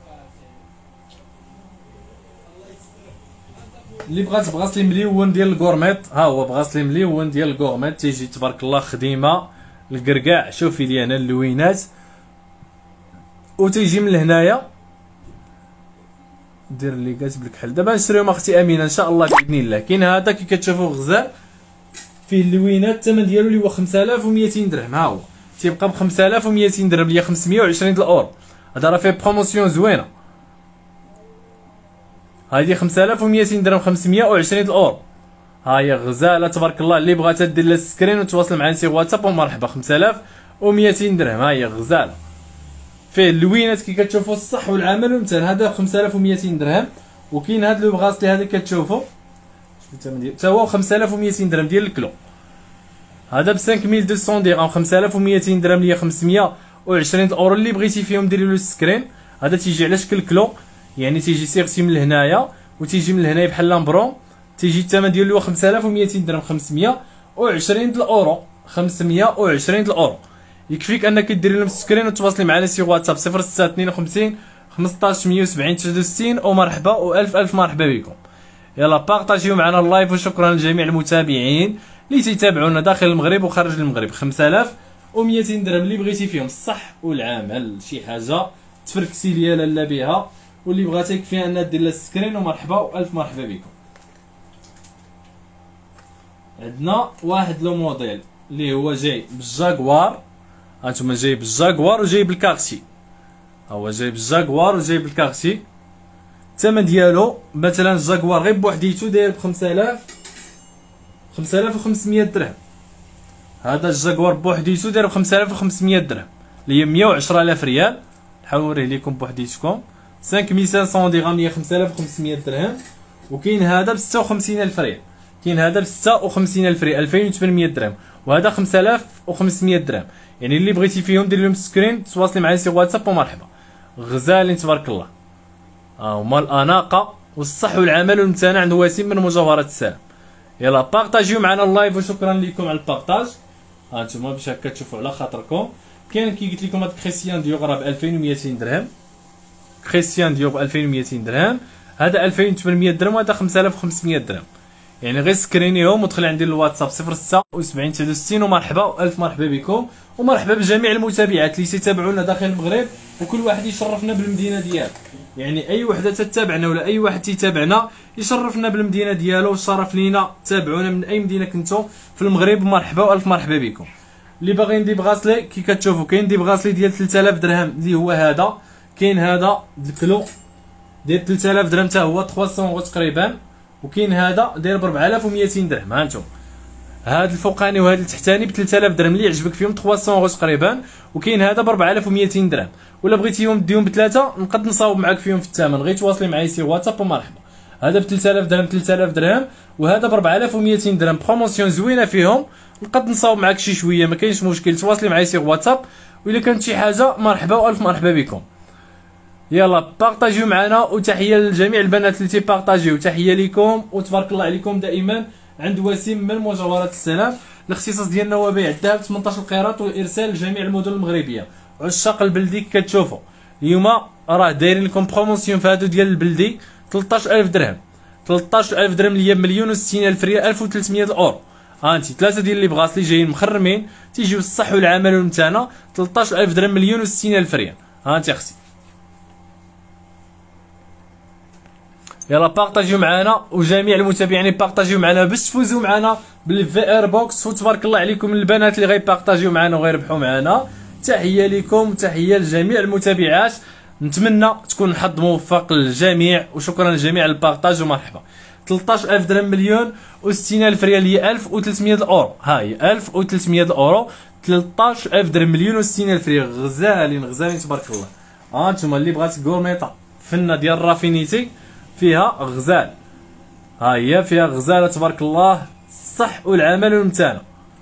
اللي بغات بغاسلي مليون ديال الكورميط ها هو بغاسلي مليون ديال الكورميط. تيجي تبارك الله خديمه الكركاع. شوفي لي انا اللوينات وتيجي من هنايا. دير اللي كاتب لك حل. دابا نشريهم اختي امينه ان شاء الله باذن الله. كاين هذا كي كتشوفوا غزال فيه اللوينات. الثمن ديالو اللي هو 5200 درهم. ها هو تيبقى ب 5200 درهم اللي هي 520 الاورو. هذا راه فيه بروموسيون زوينه. هادي 5200 درهم 520 الاورو. ها هي غزاله تبارك الله، اللي بغاتها دير لها السكرين وتواصل معنا سي واتساب ومرحبا. 5200 درهم. ها هي غزاله فيه اللوينات كي كتشوفوا الصح والعمل والمتان. هذا 5200 درهم. وكاين هذا لو بغاسلي هذا كتشوفوا الثمن ديالو حتى هو 5200 درهم ديال الكيلو. هذا ب 5200 درهم. 5200 درهم اللي هي 520 اورو. اللي بغيتي فيهم ديري له السكرين. هذا تيجي على شكل كلو، يعني تيجي سيغسي من هنايا وتيجي من هنايا بحال لامبرون. تيجي الثمن ديالو 5200 درهم 520 الاورو. 520 الاورو. يكفيك انك ديري لهم السكرين وتواصلي معنا سي واتساب 0652 15 170 69. ومرحبا والف الف مرحبا بكم. يلا بارطاجيو معنا اللايف. وشكرا لجميع المتابعين اللي تيتابعونا داخل المغرب وخارج المغرب. 5200 درهم اللي بغيتي فيهم الصح والعمل، شي حاجه تفركسي ليا لالا بها، واللي بغاتها يكفيها انها دير لها السكرين. ومرحبا والف مرحبا بكم. عندنا واحد لو موديل اللي هو جاي بالجاكوار. هانتوما جاي بالجاكوار وجاي بالكارتي. هو جاي بالجاكوار وجاي بالكارتي. الثمن ديالو مثلا الجاكوار غير بوحديتو داير ب 5500 درهم. هذا الجاكوار بوحديتو داير ب 5500 درهم اللي هي 110000 ريال. نحاول نوريه لكم بوحديتكم. 5500 درهم اللي هي 5500 درهم. وكاين هذا ب 56000 ريال. كاين هذا ب 56000 ريال 2800 درهم. وهذا 5500 درهم. يعني اللي بغيتي فيهم دير لهم سكرين تواصلي معايا سي واتساب ومرحبا. غزالين تبارك الله. هما الاناقه والصح والعمل والمتانه عند وسيم من مجوهرات السلام. يلا بارطاجيو معنا اللايف وشكرا لكم على البارطاج. هانتوما باش هكا تشوفوا على خاطركم. كاين كي قلت لكم هاد كريستيان ديوغ راه ب 2200 درهم. كريستيان ديوغ ب 2200 درهم. هذا 2800 درهم وهذا 5500 درهم. يعني غير سكرينيهم ودخل عندي الواتساب 06 69. ومرحبا والف مرحبا بكم. ومرحبا بجميع المتابعات اللي تتابعونا داخل المغرب، وكل واحد يشرفنا بالمدينه ديالو. يعني اي وحده تتابعنا ولا اي واحد تيتابعنا يشرفنا بالمدينه ديالو. والشرف لينا تابعونا من اي مدينه كنتو في المغرب. مرحبا والف مرحبا بكم. اللي باغيين دي بغاسلي كي كتشوفوا كاين دي بغاسلي ديال 3000 درهم اللي هو هذا. كاين هذا الكلو ديال 3000 درهم حتى هو 300 اورو تقريبا. وكاين هذا داير ب 4200 درهم. ها انتم هذا الفوقاني وهذا التحتاني ب 3000 درهم اللي يعجبك فيهم 300 اورو تقريبا. وكاين هذا ب 4200 درهم. ولا بغيتيهم ديهم بثلاثه نقد نصاوب معاك فيهم في الثمن. غير تواصلي معايا سي واتساب ومرحبا. هذا ب 3000 درهم 3000 درهم. وهذا ب 4200 درهم. بروموسيون زوينه فيهم. نقد نصاوب معاك شي شويه ما كاينش مشكل. تواصلي معايا سي واتساب. والا كانت شي حاجه مرحبا والف مرحبا بكم. يلا بارطاجيو معنا. وتحيه لجميع البنات اللي تيبارطاجيو. تحيه لكم وتبارك الله عليكم دائما عند وسيم من مجوهرات السلام. الاختصاص ديالنا هو بيع الذهب 18 قيراط والارسال لجميع المدن المغربيه. عشاق البلدي كتشوفوا اليوم راه دايرين لكم بروموسيون في هادو ديال البلدي 13000 درهم. 13000 درهم اللي هي مليون و60000 ريال 1300 الاورو. هانتي ثلاثه ديال لي بغاس اللي جايين مخرمين تيجيو الصح والعمل والمتانه. 13000 درهم مليون و60000 ريال. هانتي اختي يلا بارطاجيو معنا. وجميع المتابعين بارطاجيو معنا باش تفوزوا معنا بالفي ار بوكس. وتبارك الله عليكم البنات اللي غيبارطاجيو معنا وغيربحوا معنا. تحيه لكم وتحيه لجميع المتابعات. نتمنى تكون الحظ موفق للجميع. وشكرا للجميع البارطاج ومرحبا. 13000 درهم مليون و60000 ريال هي 1300 اورو. ها هي 1300 اورو. 13000 درهم مليون و60000 ريال. غزالين غزالين تبارك الله. ها انتم اللي بغات كورميطه فنه ديال الرافينيتي فيها غزال. ها هي فيها غزاله تبارك الله الصح والعمل والمتانه.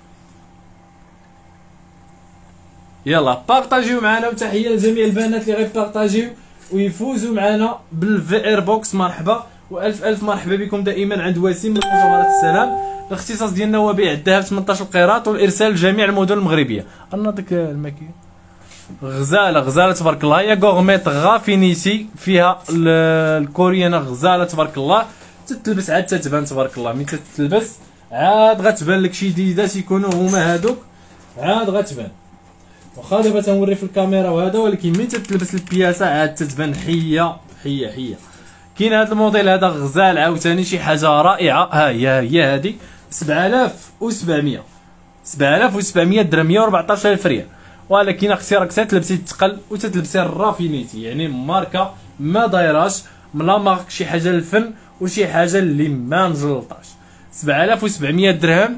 يلا بارطاجيو معنا. وتحيه لجميع البنات اللي غيبارطاجيو ويفوزوا معنا بالفي ار بوكس. مرحبا والف الف مرحبا بكم دائما عند وسيم من مجوهرات السلام. الاختصاص ديالنا هو بيع الذهب 18 قيراط والارسال لجميع المدن المغربيه. انا ديك الماكيه غزاله غزاله تبارك الله. هي غورميط غافينيتي فيها الكوريانه. غزاله تبارك الله. تتلبس عاد تتبان تبارك الله. ملي تتلبس عاد غتبان لك شي ديدات يكونوا هما هادوك عاد غتبان. واخا دابا تنوري في الكاميرا وهذا ولكن ملي تتلبس البياسه عاد تتبان حيه حيه حيه. كاين هذا الموديل هذا غزال عاوتاني شي حاجه رائعه. ها هي هذه 7700 درهم 114000 ريال. ولكن اختي راك تتلبسي الثقل وتتلبسي الرافينيتي يعني ماركه ما دايراش. من لا مارك، شي حاجه للفن وشي حاجه اللي ما مجلطاش. 7700 درهم،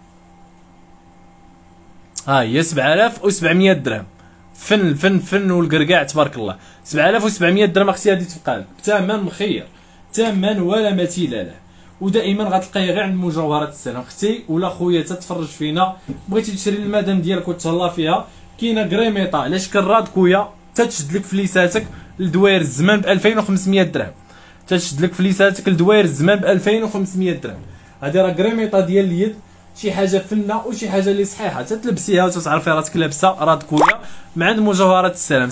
ها هي 7700 درهم. فن والقرقاع تبارك الله. 7700 درهم اختي هذه تبقى لك بثمن مخير، ثمن ولا مثيل له، ودائما غتلقايه غير عند مجوهرات السلام. اختي ولا خويا تتفرج فينا بغيتي تشري المدام ديالك وتهلا فيها، كاينه كريميطا على شكل رادكويا تتشد لك فليساتك لدواير الزمان ب 2500 درهم، تتشد لك فليساتك لدواير الزمان ب 2500 درهم. هذه راه كريميطا ديال اليد، شي حاجه فنه وشي حاجه اللي صحيحه تتلبسيها وتتعرفي راسك لابسه رادكويا من عند مجوهرات السلام.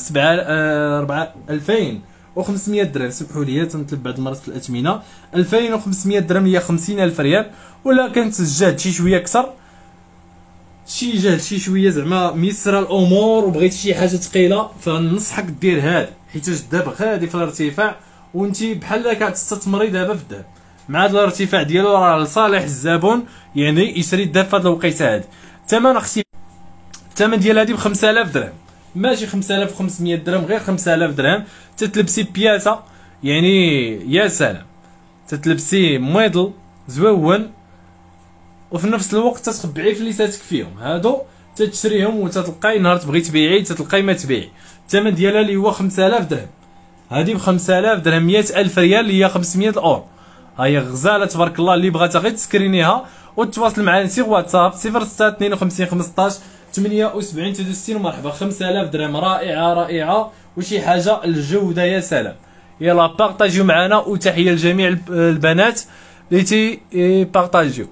2500 درهم، سمحوا لي تنطلب بعض المرات في الاثمنه. 2500 درهم هي 50000 ريال، ولا كانت الجهد شي شويه اكثر، شي جهد شي شويه زعما ميسره الامور وبغيتي شي حاجه ثقيله، فننصحك دير هذا، حيت الذهب غادي في الارتفاع وانت بحال كتستثمري دابا في الذهب. مع هذا الارتفاع ديالو راه لصالح الزبون يعني يشري الذهب في هذه الوقيته هذه. الثمن اختي، الثمن ديال هذه ب 5000 درهم، ماشي 5500 درهم، غير 5000 درهم. تتلبسي بياسه يعني يا سلام، تتلبسي موديل زوون وفي نفس الوقت تتخبعي فليساتك فيهم. هادو تتشريهم وتتلقاي نهار تبغي تبيعي تتلقاي ما تبيعي. الثمن ديالها اللي هو 5000 درهم، هذه ب 5000 درهم، 100000 ريال اللي هي 500 الاورو. ها هي غزاله تبارك الله، اللي بغاتها غير تسكرينيها وتواصل معنا سيغ واتساب 06 52 15 78 63 ومرحبا. 5000 درهم، رائعه رائعه وشي حاجه الجوده يا سلام. يلا بارطاجيو معنا، وتحيه لجميع البنات اللي تي بارطاجيو.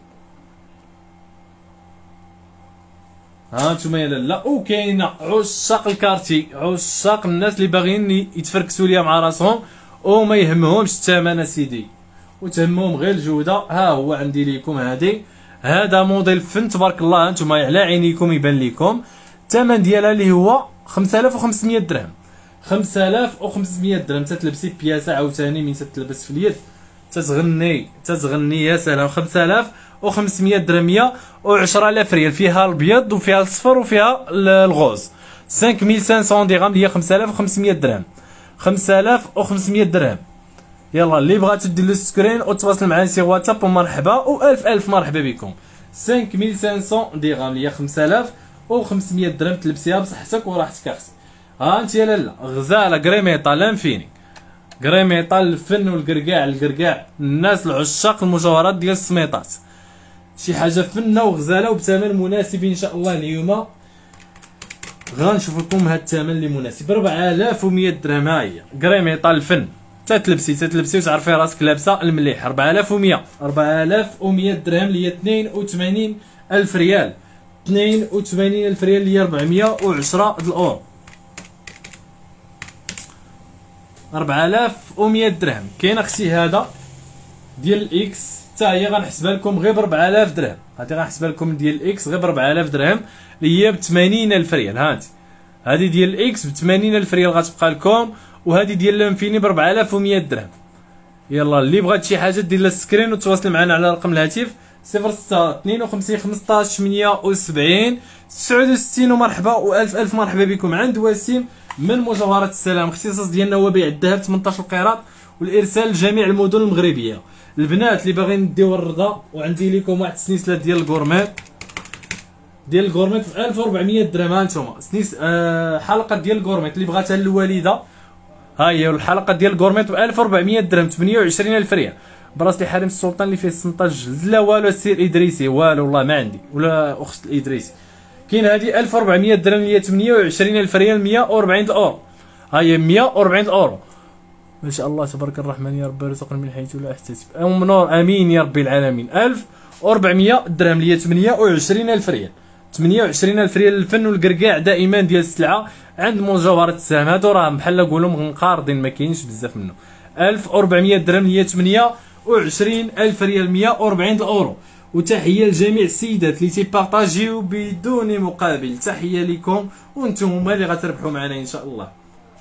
ها انتم يا لالا. وكاينه عشاق الكارتي، عشاق الناس اللي باغيين يتفركسوا ليا مع راسهم وما يهمهمش الثمن اسيدي وتهمهم غير الجوده. ها هو عندي ليكم هذا موديل فن تبارك الله، انتم على عينيكم يبان ليكم. الثمن ديالها اللي هو 5500 درهم، 5500 درهم. تتلبسي بياسه عاوتاني من تتلبس في اليد تتغني يا سلام. 5500 درهم، 110000 ريال، فيها الابيض وفيها الصفر وفيها الغوز. 5500 درهم هي 5500 درهم، 5500 درهم. يلا اللي بغات دير لو سكرين وتواصل معنا سي واتساب ومرحبا والف الف مرحبا بكم. 5500 درهم هي 5500 درهم، تلبسيها بصحتك وراحتك اختي. ها انت يا لالا غزاله كريميطا لانفيني، كريميطا الفن والقرقاع، القرقاع الناس العشاق المجوهرات ديال السميطات، شي حاجه فنه وغزاله وبثمن مناسب ان شاء الله. اليوم غنشوف لكم هذا الثمن اللي مناسب. 4100 درهم، ها هي كريميطا الفن، تتلبسي وتعرفي راسك لابسه المليح. 4100 درهم اللي هي 82000 ريال، 82000 ريال اللي هي 410 الاورو. 4100 درهم. كاين اختي هذا ديال الاكس حتى هي غنحسبها لكم غير ب 4000 درهم، هذه غنحسبها لكم ديال الاكس غير ب 4000 درهم اللي هي ب 80000 ريال. ها انت هذه ديال الاكس ب 80000 ريال غتبقى لكم، وهذه ديال لانفيني ب 4100 درهم. يلا اللي بغات شي حاجه دير لها السكرين وتواصل معنا على رقم الهاتف 06 52 15 78 69 ومرحبا والف الف مرحبا بكم عند وسيم من مجوهرات السلام. الاختصاص ديالنا هو بيع الذهب 18 قيراط والارسال لجميع المدن المغربيه. البنات اللي باغيين نديو الرضا وعندي لكم واحد السنيسله ديال الكورميط ب 1400 درهم. ها انتم حلقه ديال الكورميط اللي بغاتها الوالده، ها هي الحلقه ديال الكورميط ب 1400 درهم، 28000 ريال. براسلي حريم السلطان اللي فيه السنطاج لا والو، سير ادريسي والو والله ما عندي، ولا اخت الادريسي. كاين هذه 1400 درهم اللي هي 28000 ريال، 140 الاورو. ها هي 140 الاورو. ما شاء الله تبارك الرحمن، يا رب يرزقنا من حيث لا احتسب. ام نور امين يا رب العالمين. 1400 درهم اللي هي 28000 ريال، 28000 ريال. الفن والقرقاع دائما ديال السلعه عند مجوهرات السهم، هادو راه بحال نقولوا منقارضين ما كاينش بزاف منهم. 1400 درهم هي 28000 ريال، 140 الاورو. وتحيه لجميع السيدات اللي تيبارطاجيو بدون مقابل، تحيه لكم وانتم هما اللي غتربحوا معنا ان شاء الله.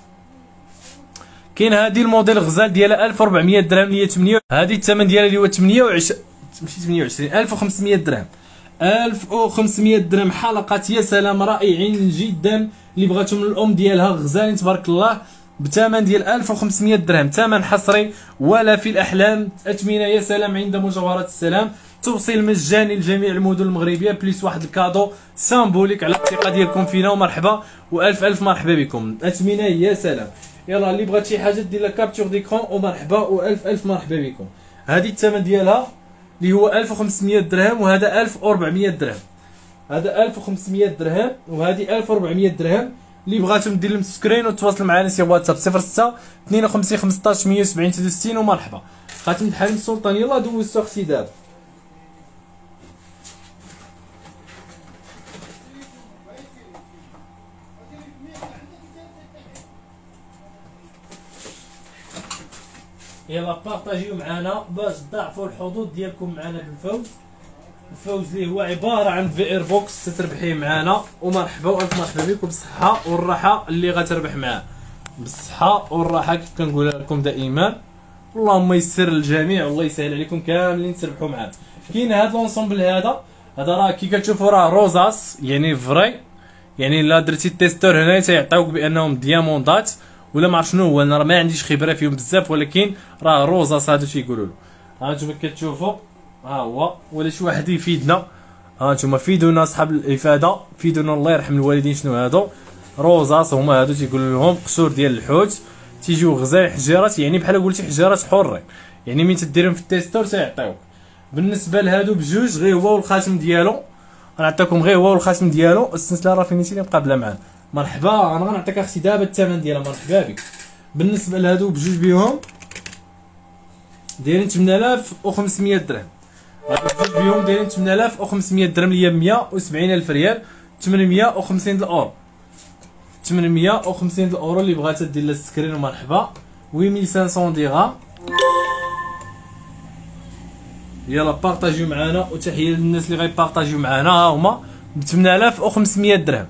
كاين هذه الموديل غزال ديالها 1400 درهم اللي هي 8، هذه الثمن ديالها اللي هو 28 ماشي 28 1500 درهم، 1500 درهم. حلقات يا سلام رائعين جدا اللي بغاتهم الام ديالها غزالين تبارك الله. بثمن ديال 1500 درهم، ثمن حصري ولا في الاحلام. اثمنه يا سلام عند مجوهرات السلام، توصيل مجاني لجميع المدن المغربيه، بليس واحد الكادو سامبوليك على الثقه ديالكم فينا، ومرحبا والف الف مرحبا بكم. اثمنه يا سلام. يلا اللي بغات شي حاجه دير لها كابتور ديكرون، ومرحبا والف الف مرحبا بكم. هذه الثمن ديالها اللي هو 1500 درهم، وهذا 1400 درهم. هذا 1500 درهم وهذه 1400 درهم. اللي بغاتو ندير لهم سكرين وتواصل معنا سي واتساب 06 52 15 170 63 ومرحبا. خاتم الحليم السلطان. يلا دوزتو اختي دابا. يلا بارطاجيو معنا باش تضاعفوا الحظوظ ديالكم معنا بالفوز. الفوز اللي هو عباره عن في اير بوكس تتربحيه معنا، ومرحبا والف مرحبا بكم بالصحه والراحه اللي غتربح معاه، بالصحه والراحه كيف كنقول لكم دائما. اللهم يسر للجميع والله يسهل عليكم كاملين تربحوا معاه. كاين هذا لونسومبل هذا راه كي كتشوفوا راه روزاس يعني فري، يعني الا درتي التيستور هنا تيعطيوك بانهم دياموندات ولا ما عرف شنو هو، انا راه ما عنديش خبره فيهم بزاف، ولكن راه روزاس هادو تيقولوا له. ها انتم كتشوفوا ها هو، ولا شي واحد يفيدنا. ها انتم فيدونا اصحاب الافاده، فيدونا الله يرحم الوالدين. شنو هادو؟ روزاس هما هادو تيقولوا لهم قشور ديال الحوت، تيجيو غزال حجيرات، يعني بحال قلتي حجيرات حرين، يعني من تديرهم في التيستور تيعطيوك. بالنسبه لهادو بجوج غير هو والخاتم ديالو، غنعطيكم غير هو والخاتم ديالو. السلسله راه فينيتي اللي مقابله معاه. مرحبا، انا غنعطيك اختي دابا الثمن ديالها. مرحبا بك. بالنسبه لهادو بجوج بهم دايرين 8500 درهم. هادو بجوج بهم دايرين 8500 درهم اللي هي 170000 ريال، 850 الاورو. 850 الاورو اللي بغات دير لها السكرين ومرحبا. 8500 درهم. يلا بارطاجيو معنا، وتحيه للناس اللي غيبارطاجيو معنا. ها هما ب 8500 درهم.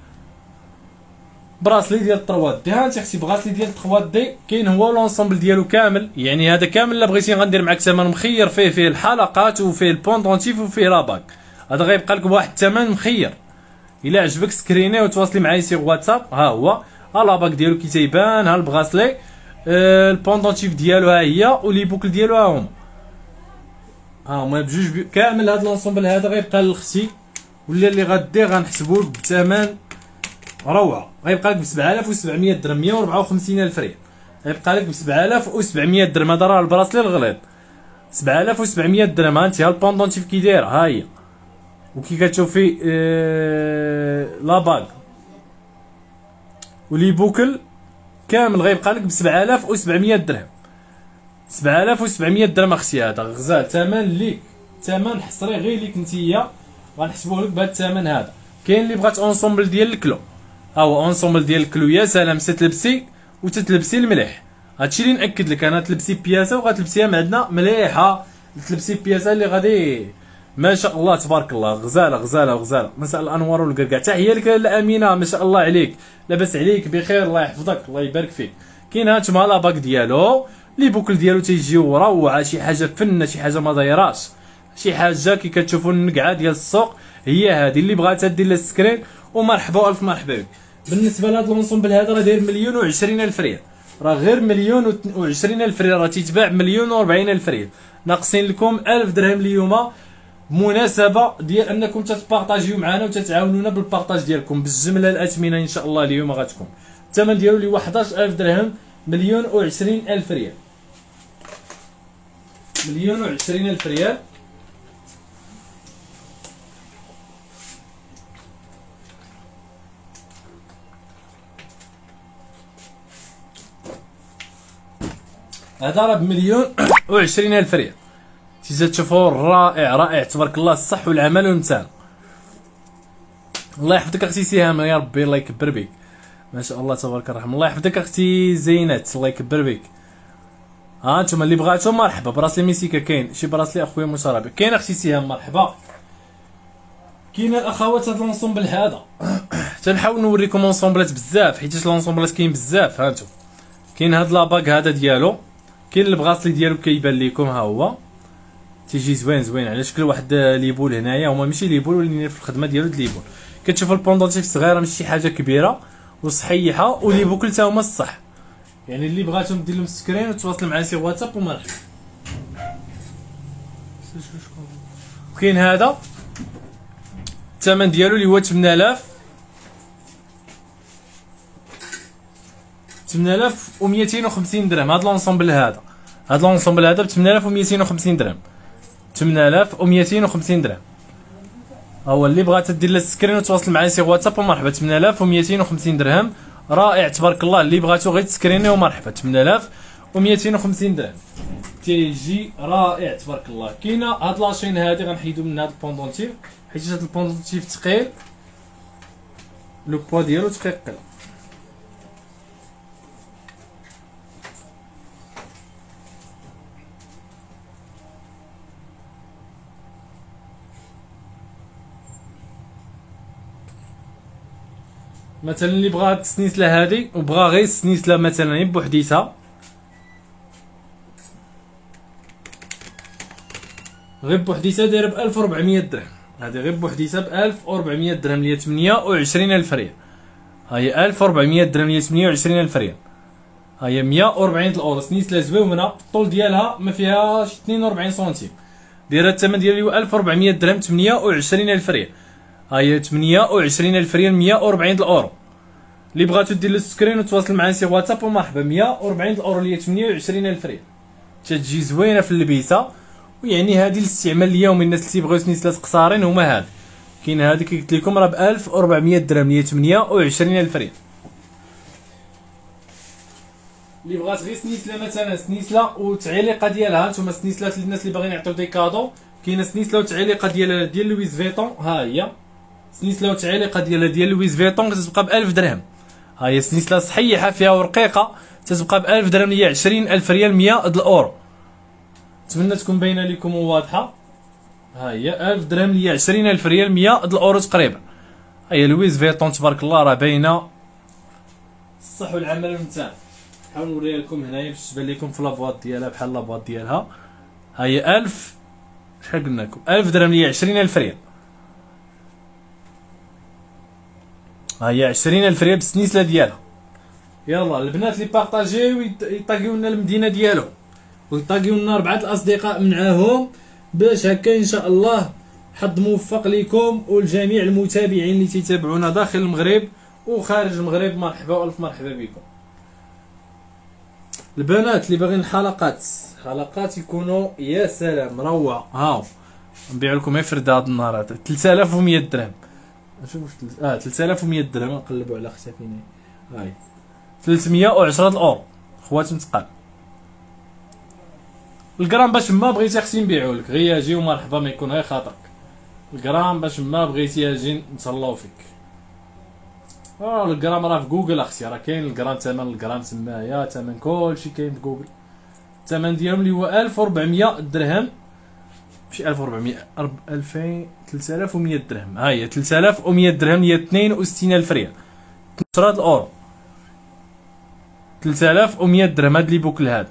براسلي ديال 3 دي. ها انت اختي براسلي ديال 3 دي كاين هو لونسومبل ديالو كامل، يعني هذا كامل الا بغيتي غندير معاك ثمن مخير، فيه الحلقات وفيه البوندونتيف وفيه لاباك. هذا غيبقى لك بواحد الثمن مخير. الا عجبك سكريني وتواصلي معايا سيغ واتساب. ها هو ها لاباك ديالو كي تيبان، ها البغاسلي، البوندونتيف ديالو ها هي، ولي بوكل ديالو ها هما. ها هما بجوج كامل. هذا لونسومبل هذا غيبقى لختي، ولا اللي غدير غنحسبوه بثمن روعه. غيبقى لك ب 7700 درهم، 154000 ريال. غيبقى لك ب 7700 درهم. هذا راه البراسلي الغليظ 7700 درهم. ها انت ها البوندونتيف كي دايره ها هي، وكي كتشوفي لا باغ ولي بوكل كامل غيبقى لك ب 7700 درهم. 7700 درهم اختي. هذا غزال ثمن ليك، ثمن حصري غير ليك نتيا، غنحسبوه لك بهذا الثمن هذا. كاين اللي بغات اونسومبل ديال الكلو، ها هو اونسومبل ديال الكلو. يا سلام تتلبسي وتتلبسي المليح. هادشي اللي ناكد لك انا، تلبسي بياسه وغتلبسيها معنا مليحه. تلبسي بياسه اللي غادي ما شاء الله تبارك الله، غزاله غزاله غزاله. مساء الانوار والكركاع. تحيه لك لاله امينه، ما شاء الله عليك، لاباس عليك بخير، الله يحفظك الله يبارك فيك. كاين هانتوما لا باك ديالو، لي بوكل ديالو تيجيو روعه، شي حاجه فنه، شي حاجه ما دايراش، شي حاجه كي كتشوفوا النقعه ديال السوق هي هذه. اللي بغات دير لها السكرين ومرحبا والف مرحبا بك. بالنسبه لهذا لونسومبل هذا راه داير 1,020,000 ريال، راه غير 1,020,000 ريال، راه تيتباع 1,040,000 ريال. ناقصين لكم 1000 درهم اليوم بمناسبه ديال انكم تتبارطاجيو معنا وتتعاونونا بالبارطاج ديالكم. بالجمله الاثمنه ان شاء الله اليوم غتكون الثمن ديالو اللي هو 11000 درهم، 1,020,000 ريال. 1,020,000 ريال. هذا راه ب1,020,000 ريال. تيجي تشوفوا رائع رائع تبارك الله، الصح والعمل والمثال. الله يحفظك اختي سهام، يا ربي الله يكبر بك، ما شاء الله تبارك الرحمن. الله يحفظك اختي زينات، الله يكبر بك. ها انتم اللي بغاتو مرحبا. براسلي ميسيكا كاين شي براسلي اخويا مشرب. كاين اختي سهام مرحبا. كاين الاخوات هاد لونسومبل هذا تنحاول نوريكم اونسومبلات بزاف، حيت لونسومبلات كاين بزاف. ها انتم كاين هاد لاباك هذا ديالو، كاين البغاسلي ديالو كيبان لكم ها هو، تيجي زوين زوين على شكل واحد ليبول. هنايا هما ماشي ليبول، ولكن في الخدمه ديالو ليبول. كتشوفوا البوندونتيف صغيره ماشي شي حاجه كبيره وصحيحه، ولي بوكل تا هما الصح. يعني اللي بغاتهم دير لهم سكرين وتواصل معنا سي واتساب ومرحبا. وكاين هذا الثمن ديالو اللي هو 8250 درهم. هاد لونسومبل هذا ب 8250 درهم. 8250 درهم. هو اللي بغات دير له السكرين وتواصل معنا سي واتساب ومرحبا. 8250 درهم رائع تبارك الله. اللي بغاتو غير تسكريني ومرحبا. 8250 درهم تيجي رائع تبارك الله. كاينه هاد لاشين هادي غنحيدو من هاد البوندونتيف حيت هاد البوندونتيف ثقيل، لو بوا ديالو ثقيل. مثلا اللي بغا هاد السنيسله هادي وبغا غير السنيسله مثلا غير بوحديتها، دايره ب 1400 درهم. هادي غير بوحديتها ب 1400 درهم اللي هي 28000 ريال. هاهي 1400 درهم اللي هي 28000 ريال. هاهي 140 الاورو. سنيسله زويونه الطول ديالها ما فيهاش 42 سنتيم. دايره الثمن ديالها هو 1400 درهم 28000 ريال. هاهي 28000 ريال 140 الاورو. اللي بغاتو دير السكرين وتواصل معنا سي واتساب ومرحبا. 140 الاورو اللي هي 28000 ريال. تتجي زوينه في اللبسه، ويعني هذه الاستعمال اليومي. الناس اللي تيبغيو سنيسلات قصارين هما هاد. كاين هادي كي قلت لكم راه ب 1400 درهم اللي هي 28000 ريال. اللي بغات غير سنيسله مثلا سنيسله وتعليقه ديالها، نتوما سنيسلات للناس اللي باغيين يعطيو دي كادو، كاينه سنيسله وتعليقه ديال لويس فيتون. ها هي سنيسله وتعليقه ديال لويس فيتون كتبقى ب 1000 درهم. ها هي سنيسله صحيحه فيها ورقيقه تتبقى ب 1000 درهم اللي هي 20000 ريال 100 الاورو. نتمنى تكون باينه لكم وواضحه. ها هي 1000 درهم اللي هي 20000 ريال 100 الاورو تقريبا. ها هي لويس فيتون تبارك الله راه باينه الصح والعمل الممتاز. نحاول نوريها لكم هنايا باش تبان لكم في لابواط ديالها بحال لابواط ديالها. ها هي 1000 شحال قلنا لكم 1000 درهم اللي هي 20000 ريال. ها هي 20000 ريال بالسنيسله ديالها. يلا البنات اللي بارطاجيو يطاقيو لنا المدينه ديالهم ويطاقيو لنا 4 الاصدقاء معاهم باش هكا ان شاء الله حظ موفق لكم ولجميع المتابعين اللي تيتابعونا داخل المغرب وخارج المغرب. مرحبا والف مرحبا بكم. البنات اللي باغيين حلقات يكونوا يا سلام روعه. هاو نبيع لكم غير فرد هاد النهار 3100 درهم. نشوف 3100 درهم. نقلبوا على اختها فين هاي 310 الاورو خوات متقال. الجرام باش ما بغيتي اختي نبيعو لك غير اجي ومرحبا، ما يكون غير خاطرك. الجرام باش ما بغيتي اجي نتهلاو فيك. الجرام راه في جوجل اختي، راه كاين الجرام ثمن الجرام تمايا ثمن كلشي كاين في جوجل. الثمن ديالهم اللي هو 1400 درهم ماشي 1400 3100 درهم. ها هي 3100 درهم هي 62000 ريال 10 الاورو. 3100 درهم هاد لي بوكل هذا.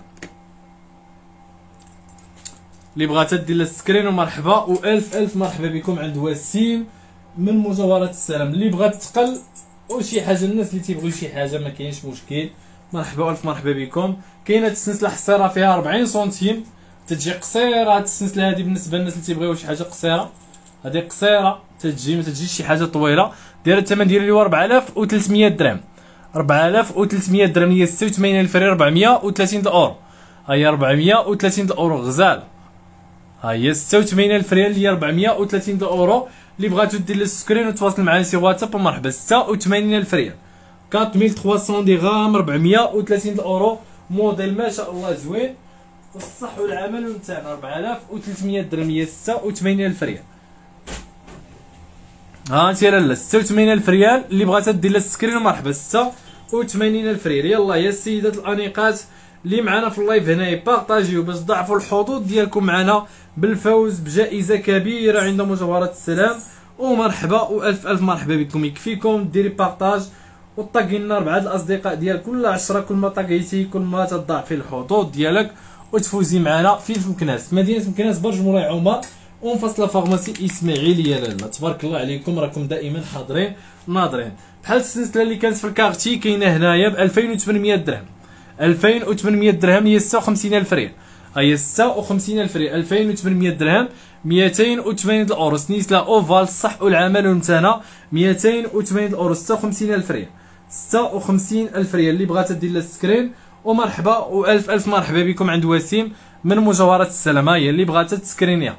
اللي بغات دير السكرين ومرحبا والف مرحبا بكم عند وسيم من مجوهرات السلام. اللي بغات تقل وشي حاجه الناس اللي تيبغيو شي حاجه ما كاينش مشكل. مرحبا والف مرحبا بكم. كاينه السلسله حصيره فيها 40 سنتيم تتجي قصيره. هاد السلسله هادي بالنسبه للناس اللي تيبغيو شي حاجه قصيره، هادي قصيره تتجي ما تجيش شي حاجه طويله. داير الثمن ديالها هو 4300 درهم. 4300 درهم هي 86000 ريال 430 الاورو. هي 430 الاورو غزال. ها هي 86000 ريال اللي هي 430 الاورو. اللي بغاتو دير السكرين وتواصل معنا سي واتساب ومرحبا. 86000 ريال 4300 درهم 430 الاورو. موديل ما شاء الله زوين والصح والعمل نتاعنا. 4300 درهم هي 86000 ريال. ها انت لاله 86000 ريال اللي بغات دير السكرين ومرحبا. 86000 ريال. يلا يا السيدات الانيقات اللي معنا في اللايف هنايا بارطاجيو باش تضاعفوا الحظوظ ديالكم معنا بالفوز بجائزه كبيره عند مجوهرات السلام. ومرحبا والف مرحبا بكم. يكفيكم ديري بارطاج وطاقي لنا 4 الاصدقاء ديالك كل 10. كل ما طاقيتي كل ما تضاعفي الحظوظ ديالك وتفوزي معنا في مكناس مدينه مكناس برج مولاي عمر ومفصله فارماسي اسماعيل. يا لاله تبارك الله عليكم راكم دائما حاضرين ناظرين. بحال السلسله اللي كانت في الكارتي كاينه هنايا ب 2800 درهم. 2800 درهم هي 56000 ريال. هي 56000 ريال. 2800 درهم 280 الاورو سنيت لا اوفال الصح والعمل والمتانه. 280 الاورو 56000 ريال. 56000 ريال اللي بغات دير لها السكرين. ومرحبا والف الف مرحبا بكم عند وسيم من مجوهرات السلام. هي اللي بغات تسكرينيها.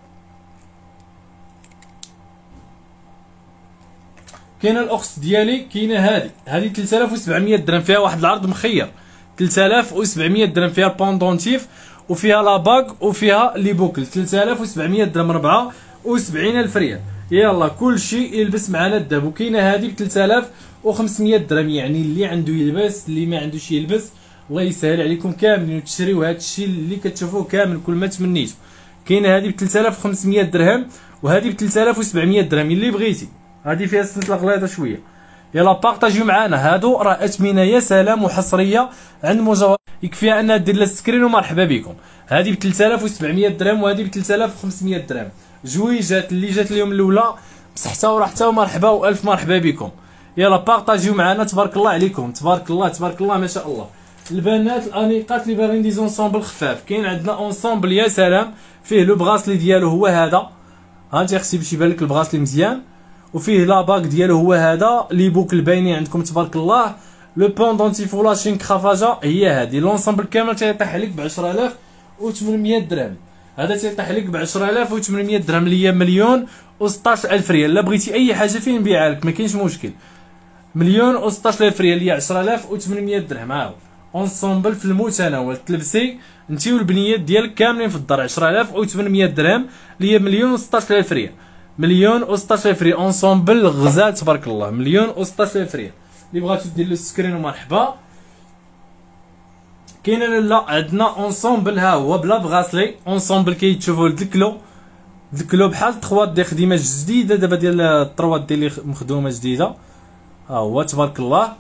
كاينه الاخت ديالي كاينه هذه 3700 درهم فيها واحد العرض مخير. 3700 درهم فيها البوندونتيف وفيها لا باغ وفيها لي بوكل. 3700 درهم 74000 ريال. يلا كلشي يلبس معنا الذهب. وكاينه هذه ب 3500 درهم يعني اللي عنده يلبس اللي ما عندوش يلبس الله يسهل عليكم كاملين وتشريو هذا الشيء اللي كتشوفوه كامل كل ما تمنيتو. كاينه هذه ب 3500 درهم وهذه ب 3700 درهم اللي بغيتي. هذه فيها سنه الغليظه شويه. يلا بارطاجيو معانا. هادو راه اثمنه يا سلام وحصريه عند مجوهر يكفيها انها دير لها السكرين ومرحبا بكم. هذه ب 3700 درهم وهذه ب 3500 درهم. جويجات اللي جات اليوم الاولى بصحتها وراحتها ومرحبا والف مرحبا بكم. يلا بارطاجيو معنا. تبارك الله عليكم تبارك الله تبارك الله ما شاء الله. البنات الانيقات اللي باغيين دي زونسومبل خفاف كاين عندنا اونسومبل يا سلام فيه لو بغاسلي ديالو هو هذا. ها انت اختي باش يبان لك البغاسلي مزيان. وفيه لا باك ديالو هو هذا. لي بوكل باينين عندكم تبارك الله. لو بوندونتيف ولا شين كرافاجا هي هذه. لونسومبل كامل تيطيح عليك ب 10800 درهم. هذا تيطيح عليك ب 10800 درهم اللي هي مليون و16000 ريال. لا بغيتي اي حاجه فيه نبيعها لك ما كاينش مشكل. مليون و16000 ريال اللي هي 10800 درهم. هاو اونسومبل في المتناول تلبسي انت والبنيات ديالك كاملين في الدار. 10800 درهم اللي هي مليون و16000 ريال. مليون و16000 ريال اونسومبل غزال تبارك الله. مليون و16000 ريال اللي بغاتو دير له السكرين ومرحبا. كاين لا عندنا اونسومبل ها هو بلا بغاسلي. اونسومبل كيتشوفوا الكلو بحال 3 دي خديمه جديده دابا ديال 3 دي اللي مخدومه جديده. ها هو تبارك الله.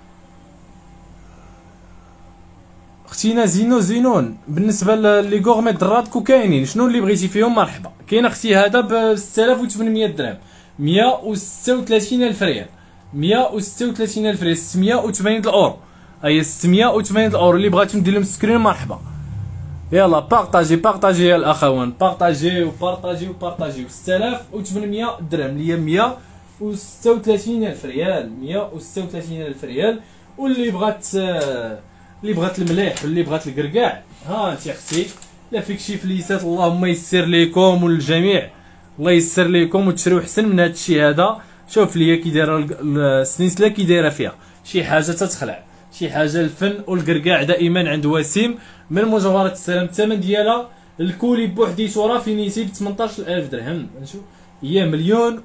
اختينا زينون بالنسبه لي غورمي دراتكو كاينين شنو اللي بغيتي فيهم مرحبا. كاين اختي هذا ب 6800 درهم 136000 ريال. 136000 ريال 680 الاورو. هي 680 الاورو اللي بغاتو ندير لهم سكرين مرحبا. يلا بارطاجي يا الاخوان. بارطاجيو 6800 درهم اللي هي 136000 ريال. 136000 ريال. واللي بغات المليح واللي بغات الكركاع ها انت اختي لا فيك شي فليسات اللهم يسر ليكم وللجميع. الله يسر ليكم وتشريو حسن من هذا الشيء هذا. شوف ليا كي دايره السنسله كي دايره فيها شي حاجه تتخلع شي حاجه. الفن والكركاع دائما عند وسيم من مجوهرات السلام. الثمن ديالها الكولي بوحديتو راه فينيتي ب 18000 درهم. نشوف هي مليون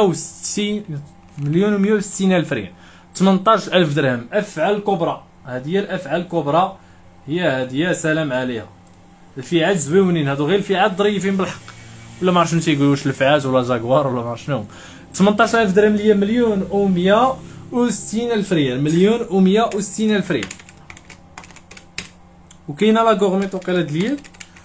و160 الف ريال. 18000 درهم. افعال كبرى. هذه هي الافعال الكبرى. هي هذه يا سلام عليها. الفيعات زويونين هادو غير الفيعات ظريفين بالحق ولا ما عرفتش شنو تيقولوا واش الفيعات ولا جاكوار ولا ما عرفت شنو. 18000 درهم اللي هي مليون و160 الف ريال. مليون و160 الف ريال. وكاينه لا غورميت وقيله ديال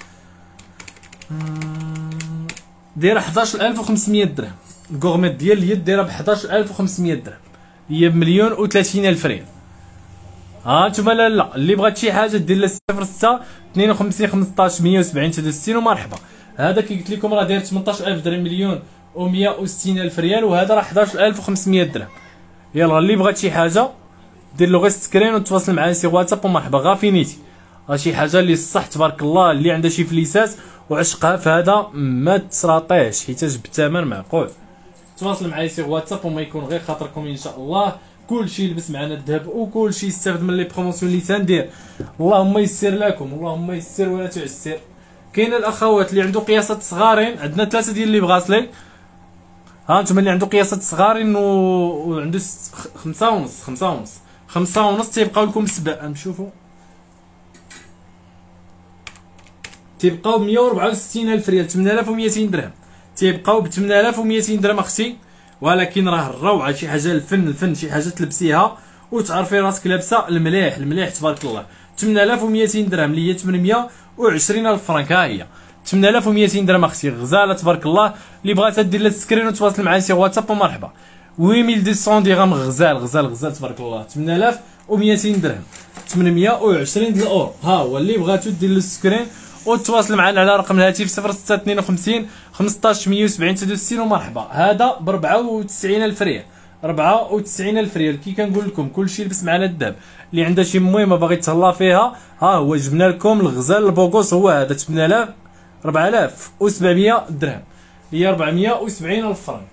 دايره 11500 درهم. الغورميت ديال اليد دايره ب 11500 درهم هي بمليون و30 الف ريال. ها نتوما لا اللي بغات شي حاجه دير لها 06 52 15 170 63 ومرحبا. هذا كي قلت لكم راه داير 18000 درهم مليون و160 الف ريال. وهذا راه 11500 درهم. يلا اللي بغات شي حاجه دير له غير سكرين وتواصل معايا سي واتساب ومرحبا. غافينيتي شي حاجه اللي صح تبارك الله اللي عندها شي فليسات وعشقها في هذا ما تسراطيش حيتاش بالثمن معقول. تواصل معايا سي واتساب وما يكون غير خاطركم ان شاء الله. كلشي يلبس معنا الذهب وكلشي يستافد من لي بروموسيون اللي تندير. اللهم يسر لكم اللهم يسر ولا تعسر. كاين الاخوات اللي عنده قياسات صغارين عندنا 3 ديال لي بغاسلي. ها انتم اللي عنده قياسات صغارين وعنده 5 ونص تيبقاو لكم 7. نشوفوا تيبقاو ب 164000 ريال. 8200 درهم تيبقاو ب 8200 درهم اختي. ولكن راه الروعه شي حاجه الفن شي حاجه تلبسيها وتعرفي راسك لابسه المليح تبارك الله. 8200 درهم اللي هي 820,000 فرنك. ها هي 8200 درهم اختي غزاله تبارك الله. اللي بغاتها دير لها السكرين وتواصل معايا سي واتساب ومرحبا. 8200 درهم غزال تبارك الله. 8200 و200 درهم. 820 ديال الاورو. ها هو اللي بغاتو دير له السكرين وتواصل معنا على رقم الهاتف 0652 15 170 69 ومرحبا. هذا ب 94,000 ريال. 94,000 ريال. كي كنقول لكم كلشي لبس معنا الذهب. اللي عندها شي مهمه باغي تهلا فيها ها هو جبنا لكم الغزال البوكوس هو هذا 8000 4700 درهم. هي 470,000 فرنك.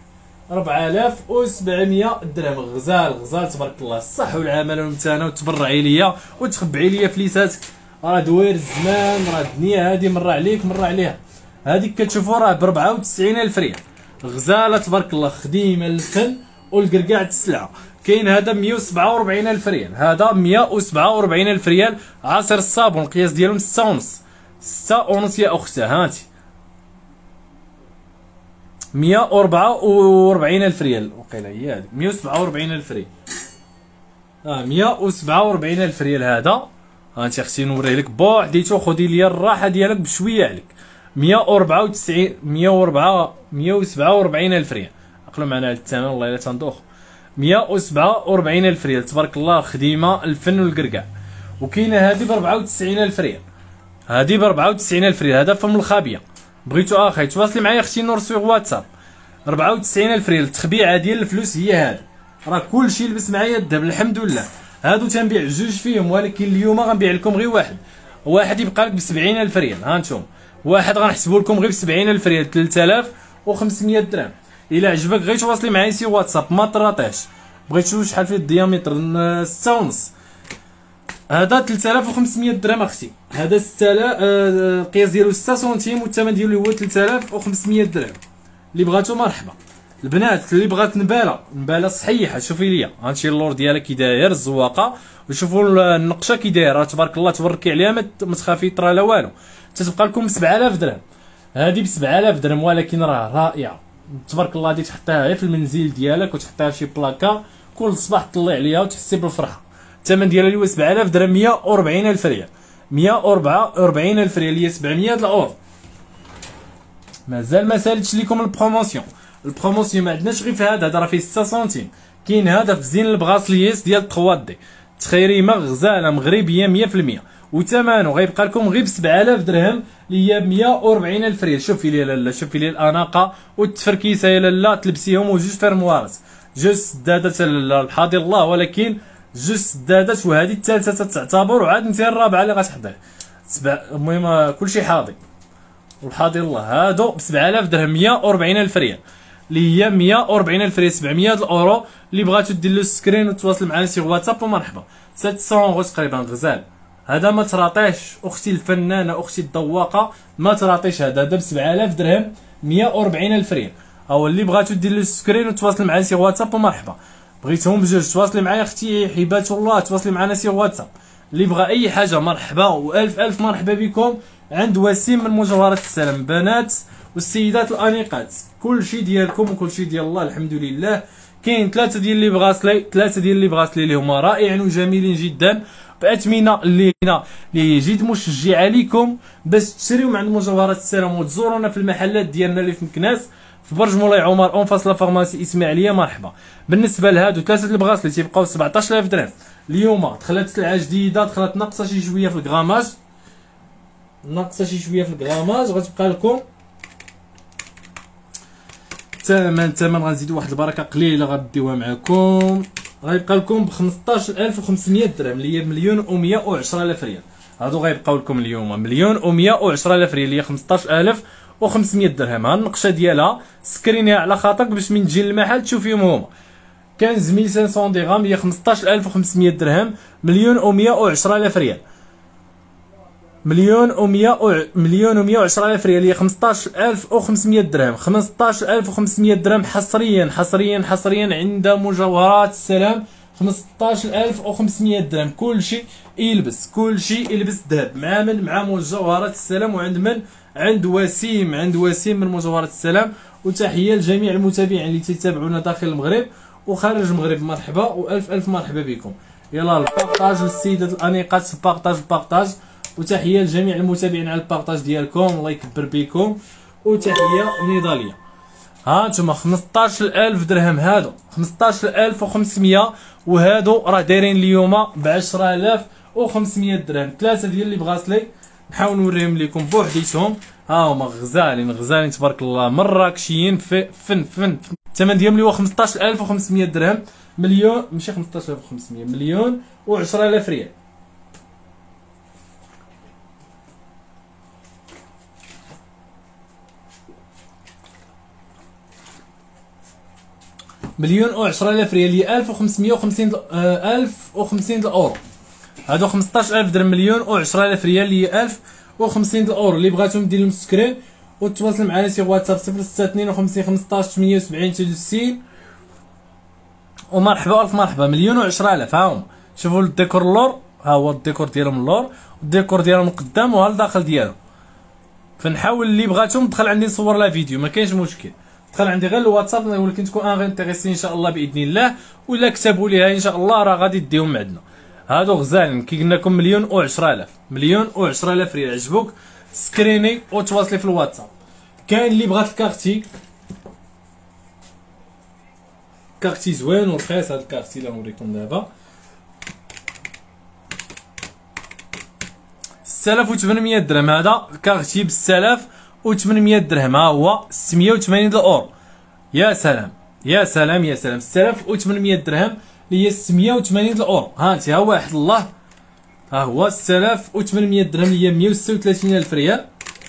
4700 درهم. غزال تبارك الله. الصح والعمل والمتانه وتبرعي ليا وتخبعي ليا فليساتك. راه دوير الزمان راه الدنيا هادي مره عليك مره عليها. هذيك كتشوفوا راه ب 94,000 ريال. غزاله تبارك الله خديمه للفن والقرقاع السلعه. كاين هذا 147,000 ريال. هذا 147,000 ريال. عصير الصابون القياس ديالهم 6 ونص. 6 ونص يا اختها. هانتي 144,000 ريال وقيله هي هذيك 147,000 ريال. 147,000 ريال هذا. هانتي اختي نوريه لك بوحديتو. خدي ليا الراحه ديالك بشويه عليك. 147,000 ريال. عقلوا معنا على الثمن والله الا تندوخ. 147,000 ريال تبارك الله. خديمه الفن والقرقاع. وكاينه هذه ب 94,000 ريال. هذه ب 94,000 ريال. هذا فم الخابيه. بغيتو اخي تواصلي معايا اختي نور سوغ واتساب. 94,000 ريال. التخبيعه ديال الفلوس هي هذه. راه كلشي لبس معايا الذهب الحمد لله. هادو تنبيع جوج فيهم ولكن اليوم غنبيع لكم غير واحد. واحد يبقى لك ب 70,000 ريال. ها انتم واحد غنحسبوا لكم غير ب 70,000 ريال 3500 درهم. الا عجبك غير تواصلي معايا سي واتساب ما طراطيش. بغيتو شحال فيه الديامتر 6 ونص. هذا 3500 درهم اختي. هذا 6000 القياس ديالو 6 سنتيم والثمن ديالو هو 3500 درهم. اللي بغاتو مرحبا. البنات اللي بغات نباله صحيحه شوفي ليا. هانتي اللور ديالها كي داير الزواقه وشوفوا النقشه كي دايره تبارك الله تبركي عليها ما تخافي طرا لا والو. تتبقى لكم ب 7000 درهم. هذه ب 7000 درهم ولكن راه رائعه تبارك الله. هذه تحطيها غير في المنزل ديالك وتحطيها في شي بلاكا كل صباح تطلعي عليها وتحسي بالفرحه. الثمن ديالها اللي هو 7000 درهم. 140,000 ريال. 144,000 ريال هي 700 الاورو. مازال ما سالتش لكم البروموسيون. البروموسيون ما عندناش غير في هذا راه فيه 6 سنتيم. كاين هذا في زين البغاسلييس ديال 3 دي تخيريمه غزاله مغربيه 100% وثمنه غيبقى لكم غير ب 7000 درهم اللي هي 140,000 ريال. شوفي لي لاله شوفي لي الاناقه والتفركيسه يا لاله تلبسيهم وجوج فرموارات جوج سدادات الحاضر الله ولكن جوج سدادات وهذه الثالثه تعتبر وعاد انت الرابعه اللي غتحضر. المهم كلشي حاضر والحاضر الله. هادو ب 7000 درهم 140,000 ريال اللي هي 140,000 ريال 700 الاورو. اللي بغاتو دير له السكرين وتواصل معنا سي واتساب ومرحبا. 700 اورو تقريبا غزال. هذا ما تراطيش اختي الفنانه اختي الذواقه ما تراطيش. هذا ب 7000 درهم 140,000 ريال. او اللي بغاتو دير له السكرين وتواصل معنا سي واتساب ومرحبا. بغيتهم بجوج تواصلي معايا اختي حبات الله تواصلي معنا سي واتساب. اللي بغى اي حاجه مرحبا والف الف مرحبا بكم عند وسيم من مجوهرات السلام. بنات والسيدات الانيقات كلشي ديالكم وكلشي ديال الله الحمد لله. كاين ثلاثه ديال لي بغاسلي اللي هما رائعين وجميلين جدا باثمنه اللي جيت مشجعه لكم باش تشريو من عند مجوهرات السلام وتزورونا في المحلات ديالنا اللي في مكناس في برج مولاي عمر اون فاس لا فارماسي اسماعيليه مرحبا. بالنسبه لهادو ثلاثه البغاسلي تيبقاو 17,000 درهم. اليوم دخلت سلعه جديده دخلت ناقصه شي شويه في الغراماج غتبقى لكم الثمن غنزيدو واحد البركه قليله غديوها معكم. غيبقى لكم ب 15,500 درهم اللي هي 1,110,000 ريال. هادو غيبقاو لكم اليوم 1,110,000 ريال اللي هي 15,500 درهم. ها النقشه ديالها سكرينيها على خاطرك باش من تجي للمحل تشوفيهم هما 15,500 درهم هي 15,500 درهم 1,110,000 ريال. 1,110,000 ريال هي 15,500 درهم. 15,500 درهم حصريا عند مجوهرات السلام. 15,500 درهم كلشي يلبس ذهب مع مجوهرات السلام وعند من عند وسيم من مجوهرات السلام. وتحيه لجميع المتابعين اللي تتابعونا داخل المغرب وخارج المغرب مرحبا والف الف مرحبا بكم. يلا البارطاج للسيدات الانيقات بارطاج وتحيه لجميع المتابعين على البارطاج ديالكم الله يكبر بكم وتحيه نضاليه. ها انتم 15000 درهم، هادو 15500 وهادو راه دايرين اليوم ب 10500 درهم. ثلاثه ديال لي بغاسلي نحاول نوريهم لكم بوحديتهم. ها هما غزالين تبارك الله، مراكشيين في فن. الثمن ديالهم هو 15500 درهم، مليون ماشي 15500، مليون و10000 ريال. مليون و10000 ريال هي 1550 اورو. هادو 15000 درهم، مليون و10000 ريال هي 1050 اورو. اللي بغاتهم دير لهم سكرين وتواصل معنا سي واتساب 0652 15 78 63. ومرحبا الف مرحبا. مليون و10000. ها هما شوفوا الديكور اللور، ها هو الديكور ديالهم اللور، والديكور ديالهم قدام وها الداخل ديالهم. فنحاول اللي بغاتهم دخل عندي نصور لا فيديو، ما كاينش مشكل، دخل عندي غير الواتساب، ولكن تكون انتريسي ان شاء الله باذن الله، ولا كتبوا ليها ان شاء الله راه غادي ديهم عندنا. هادو غزالين كي قلنا لكم مليون و10000، مليون و10000 ريال. عجبوك سكريني وتواصلي في الواتساب. كاين اللي بغات الكارتي، كارتي زوين ورخيص. هاد الكارتي اللي نوريكم دابا 6800 درهم. هذا كارتي ب 6800 درهم، ها هو 680 اورو. يا سلام يا سلام يا سلام، 6800 درهم اللي هي 680 اورو. ها انت ها واحد الله، ها هو 6800 درهم اللي هي 136000 ريال،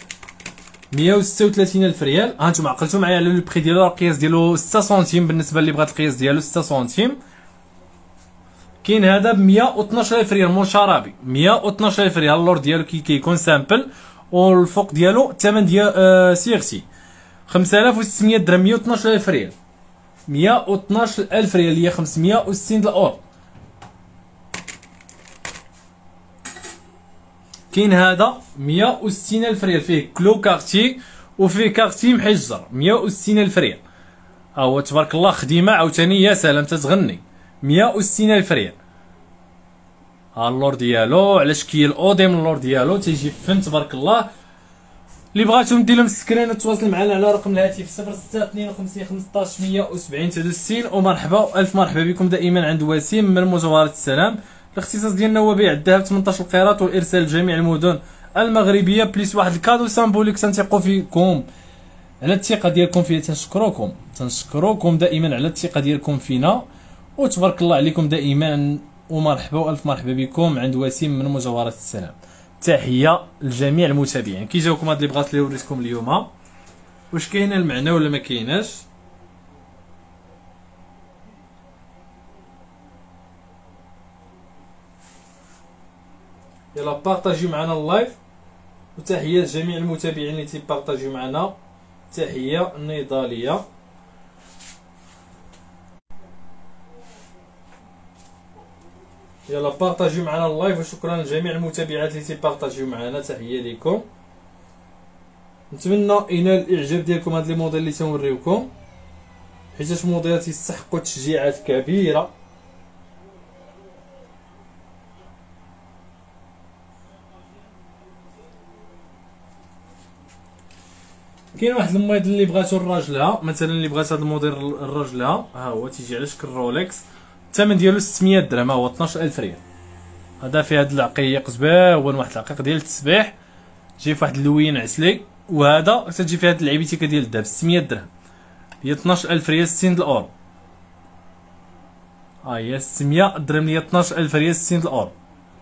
136000 ريال. ها انتم عقلتوا معايا على لو بري ديالو، القياس ديالو 6 سنتيم، بالنسبه اللي بغات القياس ديالو 6 سنتيم. كاين هذا ب 112000 ريال مشاربي، 112000 ريال. اللور ديالو كيكون سامبل، والفوق ديالو الثمن ديال سيغتي 5600 درهم، 112000 ريال، 112000 ريال هي 560 اورو. كاين هذا 160000 ريال، فيه كلو كارتي وفيه كارتي محجر، 160000 ريال. ها هو تبارك الله خديمه عاوتاني، يا سلام تتغني، 160000 ريال. ها اللور ديالو على شكل اودي من اللور ديالو تيجي فن تبارك الله. اللي بغاتهم دير لهم السكرين تواصل معنا على رقم الهاتف 0652 15 170 69. ومرحبا الف مرحبا بكم دائما عند وسيم من مجوهرة السلام. الاختصاص ديالنا هو بيع الذهب 18 القيراط والارسال لجميع المدن المغربيه، بليس واحد الكادو سامبوليك. تنثقوا فيكم على الثقه ديالكم فينا، تنشكروكم دائما على الثقه ديالكم فينا، وتبارك الله عليكم دائما. ومرحبا والف مرحبا بكم عند وسيم من مجوهرة السلام. تحيه لجميع المتابعين. كي جاوكم هاد اللي بغات لي وريتكم اليوم، واش كاينه المعنى ولا ما كايناش؟ يلا بارطاجيو معنا اللايف، وتحيه لجميع المتابعين اللي تيبارطاجيو معنا. تحيه نضاليه. يلا بارطاجيو معنا اللايف، وشكرا لجميع المتابعات اللي تيبارطاجيو معنا. تحيه ليكم، نتمنى ينال الاعجاب ديالكم هاد لي موديل اللي تنوريوكم، حيت موديلات يستحقوا تشجيعات كبيره. كاين واحد الموديل اللي بغاتو لراجلها، مثلا اللي بغات هاد الموديل لراجلها، ها هو تيجي على شكل رولكس، الثمن ديالو 600 درهم، ها هو 12000 ريال. هذا فيه هاد العقيق زوين، واحد العقيق ديال التسبيح جاي فواحد اللوين عسلي، وهذا تجي فيه هاد العبيتيكه ديال الذهب 600 درهم، هي 12000 ريال 60 الاورو. ها هي 600 درهم هي 12000 ريال 60 الاورو.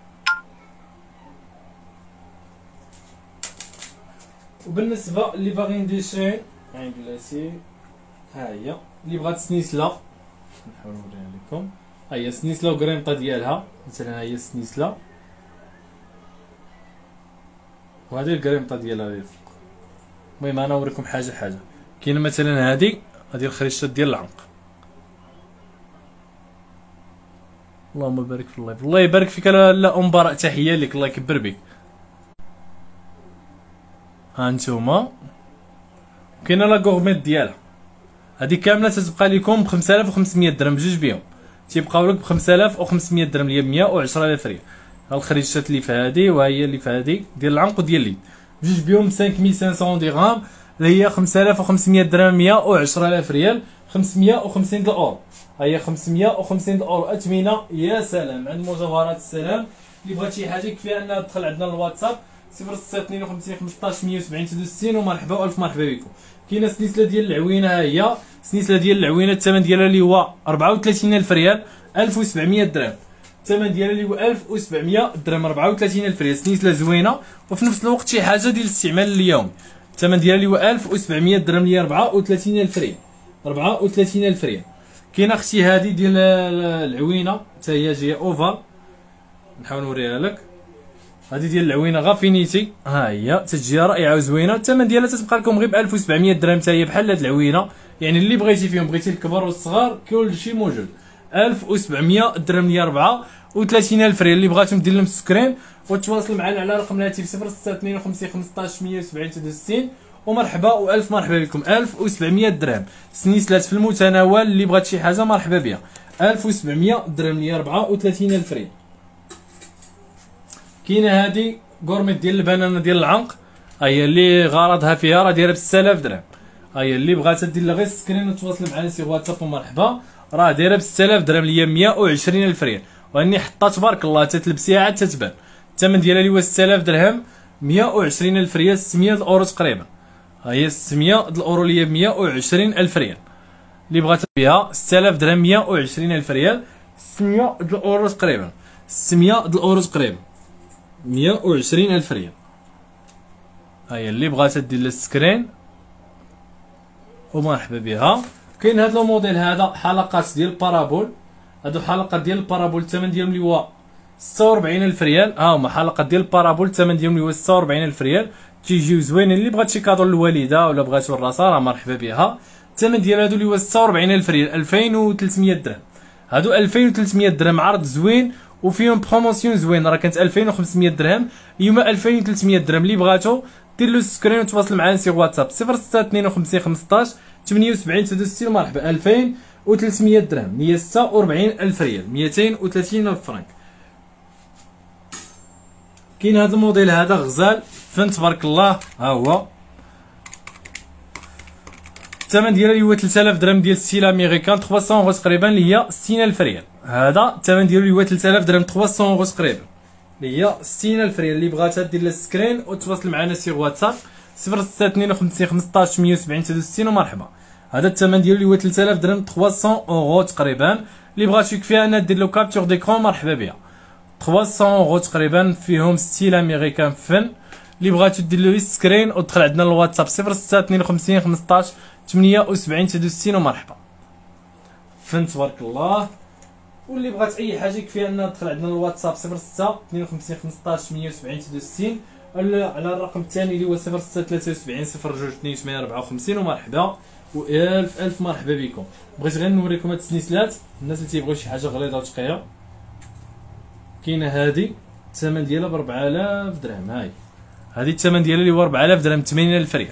وبالنسبه اللي باغيين دي شين عين بلاتي، ها هي اللي بغات سنيسله نحاول نوريها لكم. ها هي سنيسله وكريمطه ديالها، مثلا ها هي السنيسله، وهذه الكريمطه ديالها اللي فوق. المهم انا نوريكم حاجه. كاين مثلا هذه الخريشات ديال العنق. اللهم بارك في اللايف، الله يبارك فيك. لا ام براء، تحيه لك، الله يكبر بك. ها نتوما كاينه لا كورميت ديالها، هذه كامله تتبقى لكم ب 5500 درهم، بجوج بهم تيبقاو لك ب 5500 درهم اللي هي 110000 ريال. ها الخريشات اللي في هذه، وها هي اللي في هذه ديال العنق وديال اليد، بجوج بهم 5500 درهم. اللي هي 5500 درهم 110,000 ريال 550 د الاورو. هي 550 د الاورو اثمنه. يا سلام عند مجوهرات السلام. اللي بغات شي حاجه كفايه انها تدخل عندنا الواتساب 0652 15 170 63 ومرحبا والف مرحبا بكم. كاينه سلسله ديال العوينه، ها هي سلسله ديال العوينه الثمن ديالها اللي هو 34,000 ريال 1700 درهم. الثمن ديالها اللي هو 1700 درهم 34,000 ريال. سلسله زوينه وفي نفس الوقت شي حاجه ديال الاستعمال اليومي. الثمن ديالها اللي هو 1700 درهم اللي هي 34,000 ريال 34,000 ريال. كاينه اختي هذه ديال العوينه حتى هي جايه اوفر، نحاول نوريها لك. هذه ديال العوينه غافينيتي، ها هي تتجي رائعه وزوينه. الثمن ديالها تتبقى لكم غير ب 1700 درهم حتى هي بحال هاد العوينه، يعني اللي بغيتي فيهم، بغيتي الكبار والصغار كلشي موجود. 1700 درهم اللي 34,000 ريال. اللي بغاتهم دير لهم سكرين وتواصل معنا على رقم الهاتف 0652 15 170 63 ومرحبا والف مرحبا بكم. 1700 درهم سنيسلات في المتناول. اللي بغات شي حاجه مرحبا بها. 1700 درهم اللي 34,000 ريال. كاينه هذه غورميت ديال البنانه ديال العنق، هي اللي غرضها فيها راه دايره ب 6000 درهم. هي اللي بغات دير لها غير سكرين وتواصل معنا سي واتساب ومرحبا، راه دايره ب 6000 درهم اللي هي 120,000 ريال. واني حطها تبارك الله تتلبسيها عاد تتبان. الثمن ديالها اللي هو 6000 درهم 120,000 ريال 600 الاورو تقريبا. ها هي 600 الاورو اللي هي 120,000 ريال. اللي بغات بها 6000 درهم 120,000 ريال 600 الاورو تقريبا. 600 الاورو تقريبا 120,000 ريال. هاي اللي بغات دير السكرين ومرحبا بها. كاين هذا الموديل هذا حلقات ديال البارابول. هادو حلقات ديال البارابول الثمن ديالهم اللي هو 46,000 ريال. ها هما حلقات ديال البارابول الثمن ديالهم اللي هو 46,000 ريال. تيجيو زوينين. اللي بغات شي كادو للوالده ولا بغاتو لراسها راه مرحبا بها. الثمن ديال هادو اللي هو 46,000 ريال 2300 درهم. هادو 2300 درهم عرض زوين وفيهم بروموسيون زوين. راه كانت 2500 درهم اليوم 2300 درهم. اللي بغاتو دير له السكرين وتواصل معنا سي واتساب 0652 15 78 63 مرحبا. 2300 درهم 146,000 ريال 230,000 فرنك. كاين هذا الموديل هذا غزال فن تبارك الله. ها هو الثمن ديالها اللي هو 3000 درهم ديال ستيل امريكان 300 اورو تقريبا اللي هي 60,000 ريال. هذا الثمن ديالو اللي هو 3000 درهم 300 اورو تقريبا اللي هي 60,000 ريال. اللي بغاتها دير لها السكرين وتواصل معنا سي واتساب 0652 15 170 63 ومرحبا. هذا الثمن ديالو اللي هو 3000 درهم 300 اورو تقريبا. اللي بغات يكفيها انها دير له كابتور ديكرون مرحبا بها. 300 اورو تقريبا فيهم ستيل امريكان فن. اللي بغات دير له السكرين ودخل عندنا الواتساب 0652 15 78 63 ومرحبا. فن تبارك الله. واللي بغات اي حاجه كفايه انها تدخل عندنا الواتساب 0652 15 170 63 ولا على الرقم الثاني اللي هو 0673 02 854 ومرحبا والف الف مرحبا بكم. بغيت غير نوريكم هاد السنيسلات الناس اللي تيبغيو شي حاجه غليظه وتقيه. كاينه هادي الثمن ديالها ب 4000 درهم. هاي هادي الثمن ديالها اللي هو 4000 درهم 80,000 ريال.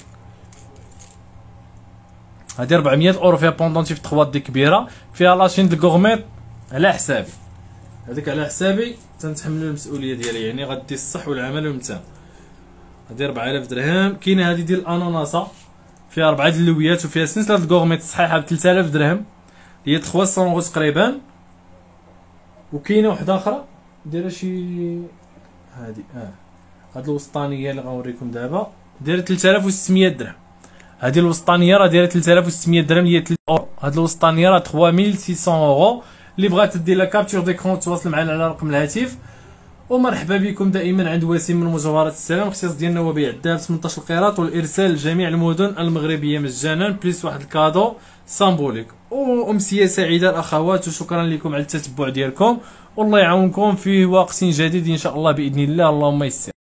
هادي 400 اورو فيها بوندونتيف 3 دي كبيره فيها لاشين دو غورميت على حسابي. هذيك على حسابي تنتحمل المسؤوليه ديالي، يعني غدي الصح والعمل والمتام. هادي 4000 درهم. كاينه هادي ديال الاناناسه فيها 4 دلويات وفيها سلسله الكورميت صحيحه ب 3000 درهم هي 300 اورو تقريبا. وكاينه واحده اخرى دايره شي هادي هاد الوسطانيه اللي غنوريكم دابا دايره 3600 درهم. هادي الوسطانيه راه دايره 3600 درهم هي 3 اورو. هاد الوسطانيه راه 3600 اورو. اللي بغات دير لا كابتور ديكرون تواصل معنا على رقم الهاتف. ومرحبا بكم دائما عند وسيم من مجوهرات السلام. الاختصاص ديالنا هو بيع الذهب 18 القيراط والارسال لجميع المدن المغربيه مجانا بليس واحد الكادو سامبوليك. وامسيه سعيده الاخوات وشكرا لكم على التتبع ديالكم والله يعاونكم في وقت جديد ان شاء الله باذن الله. اللهم يسر.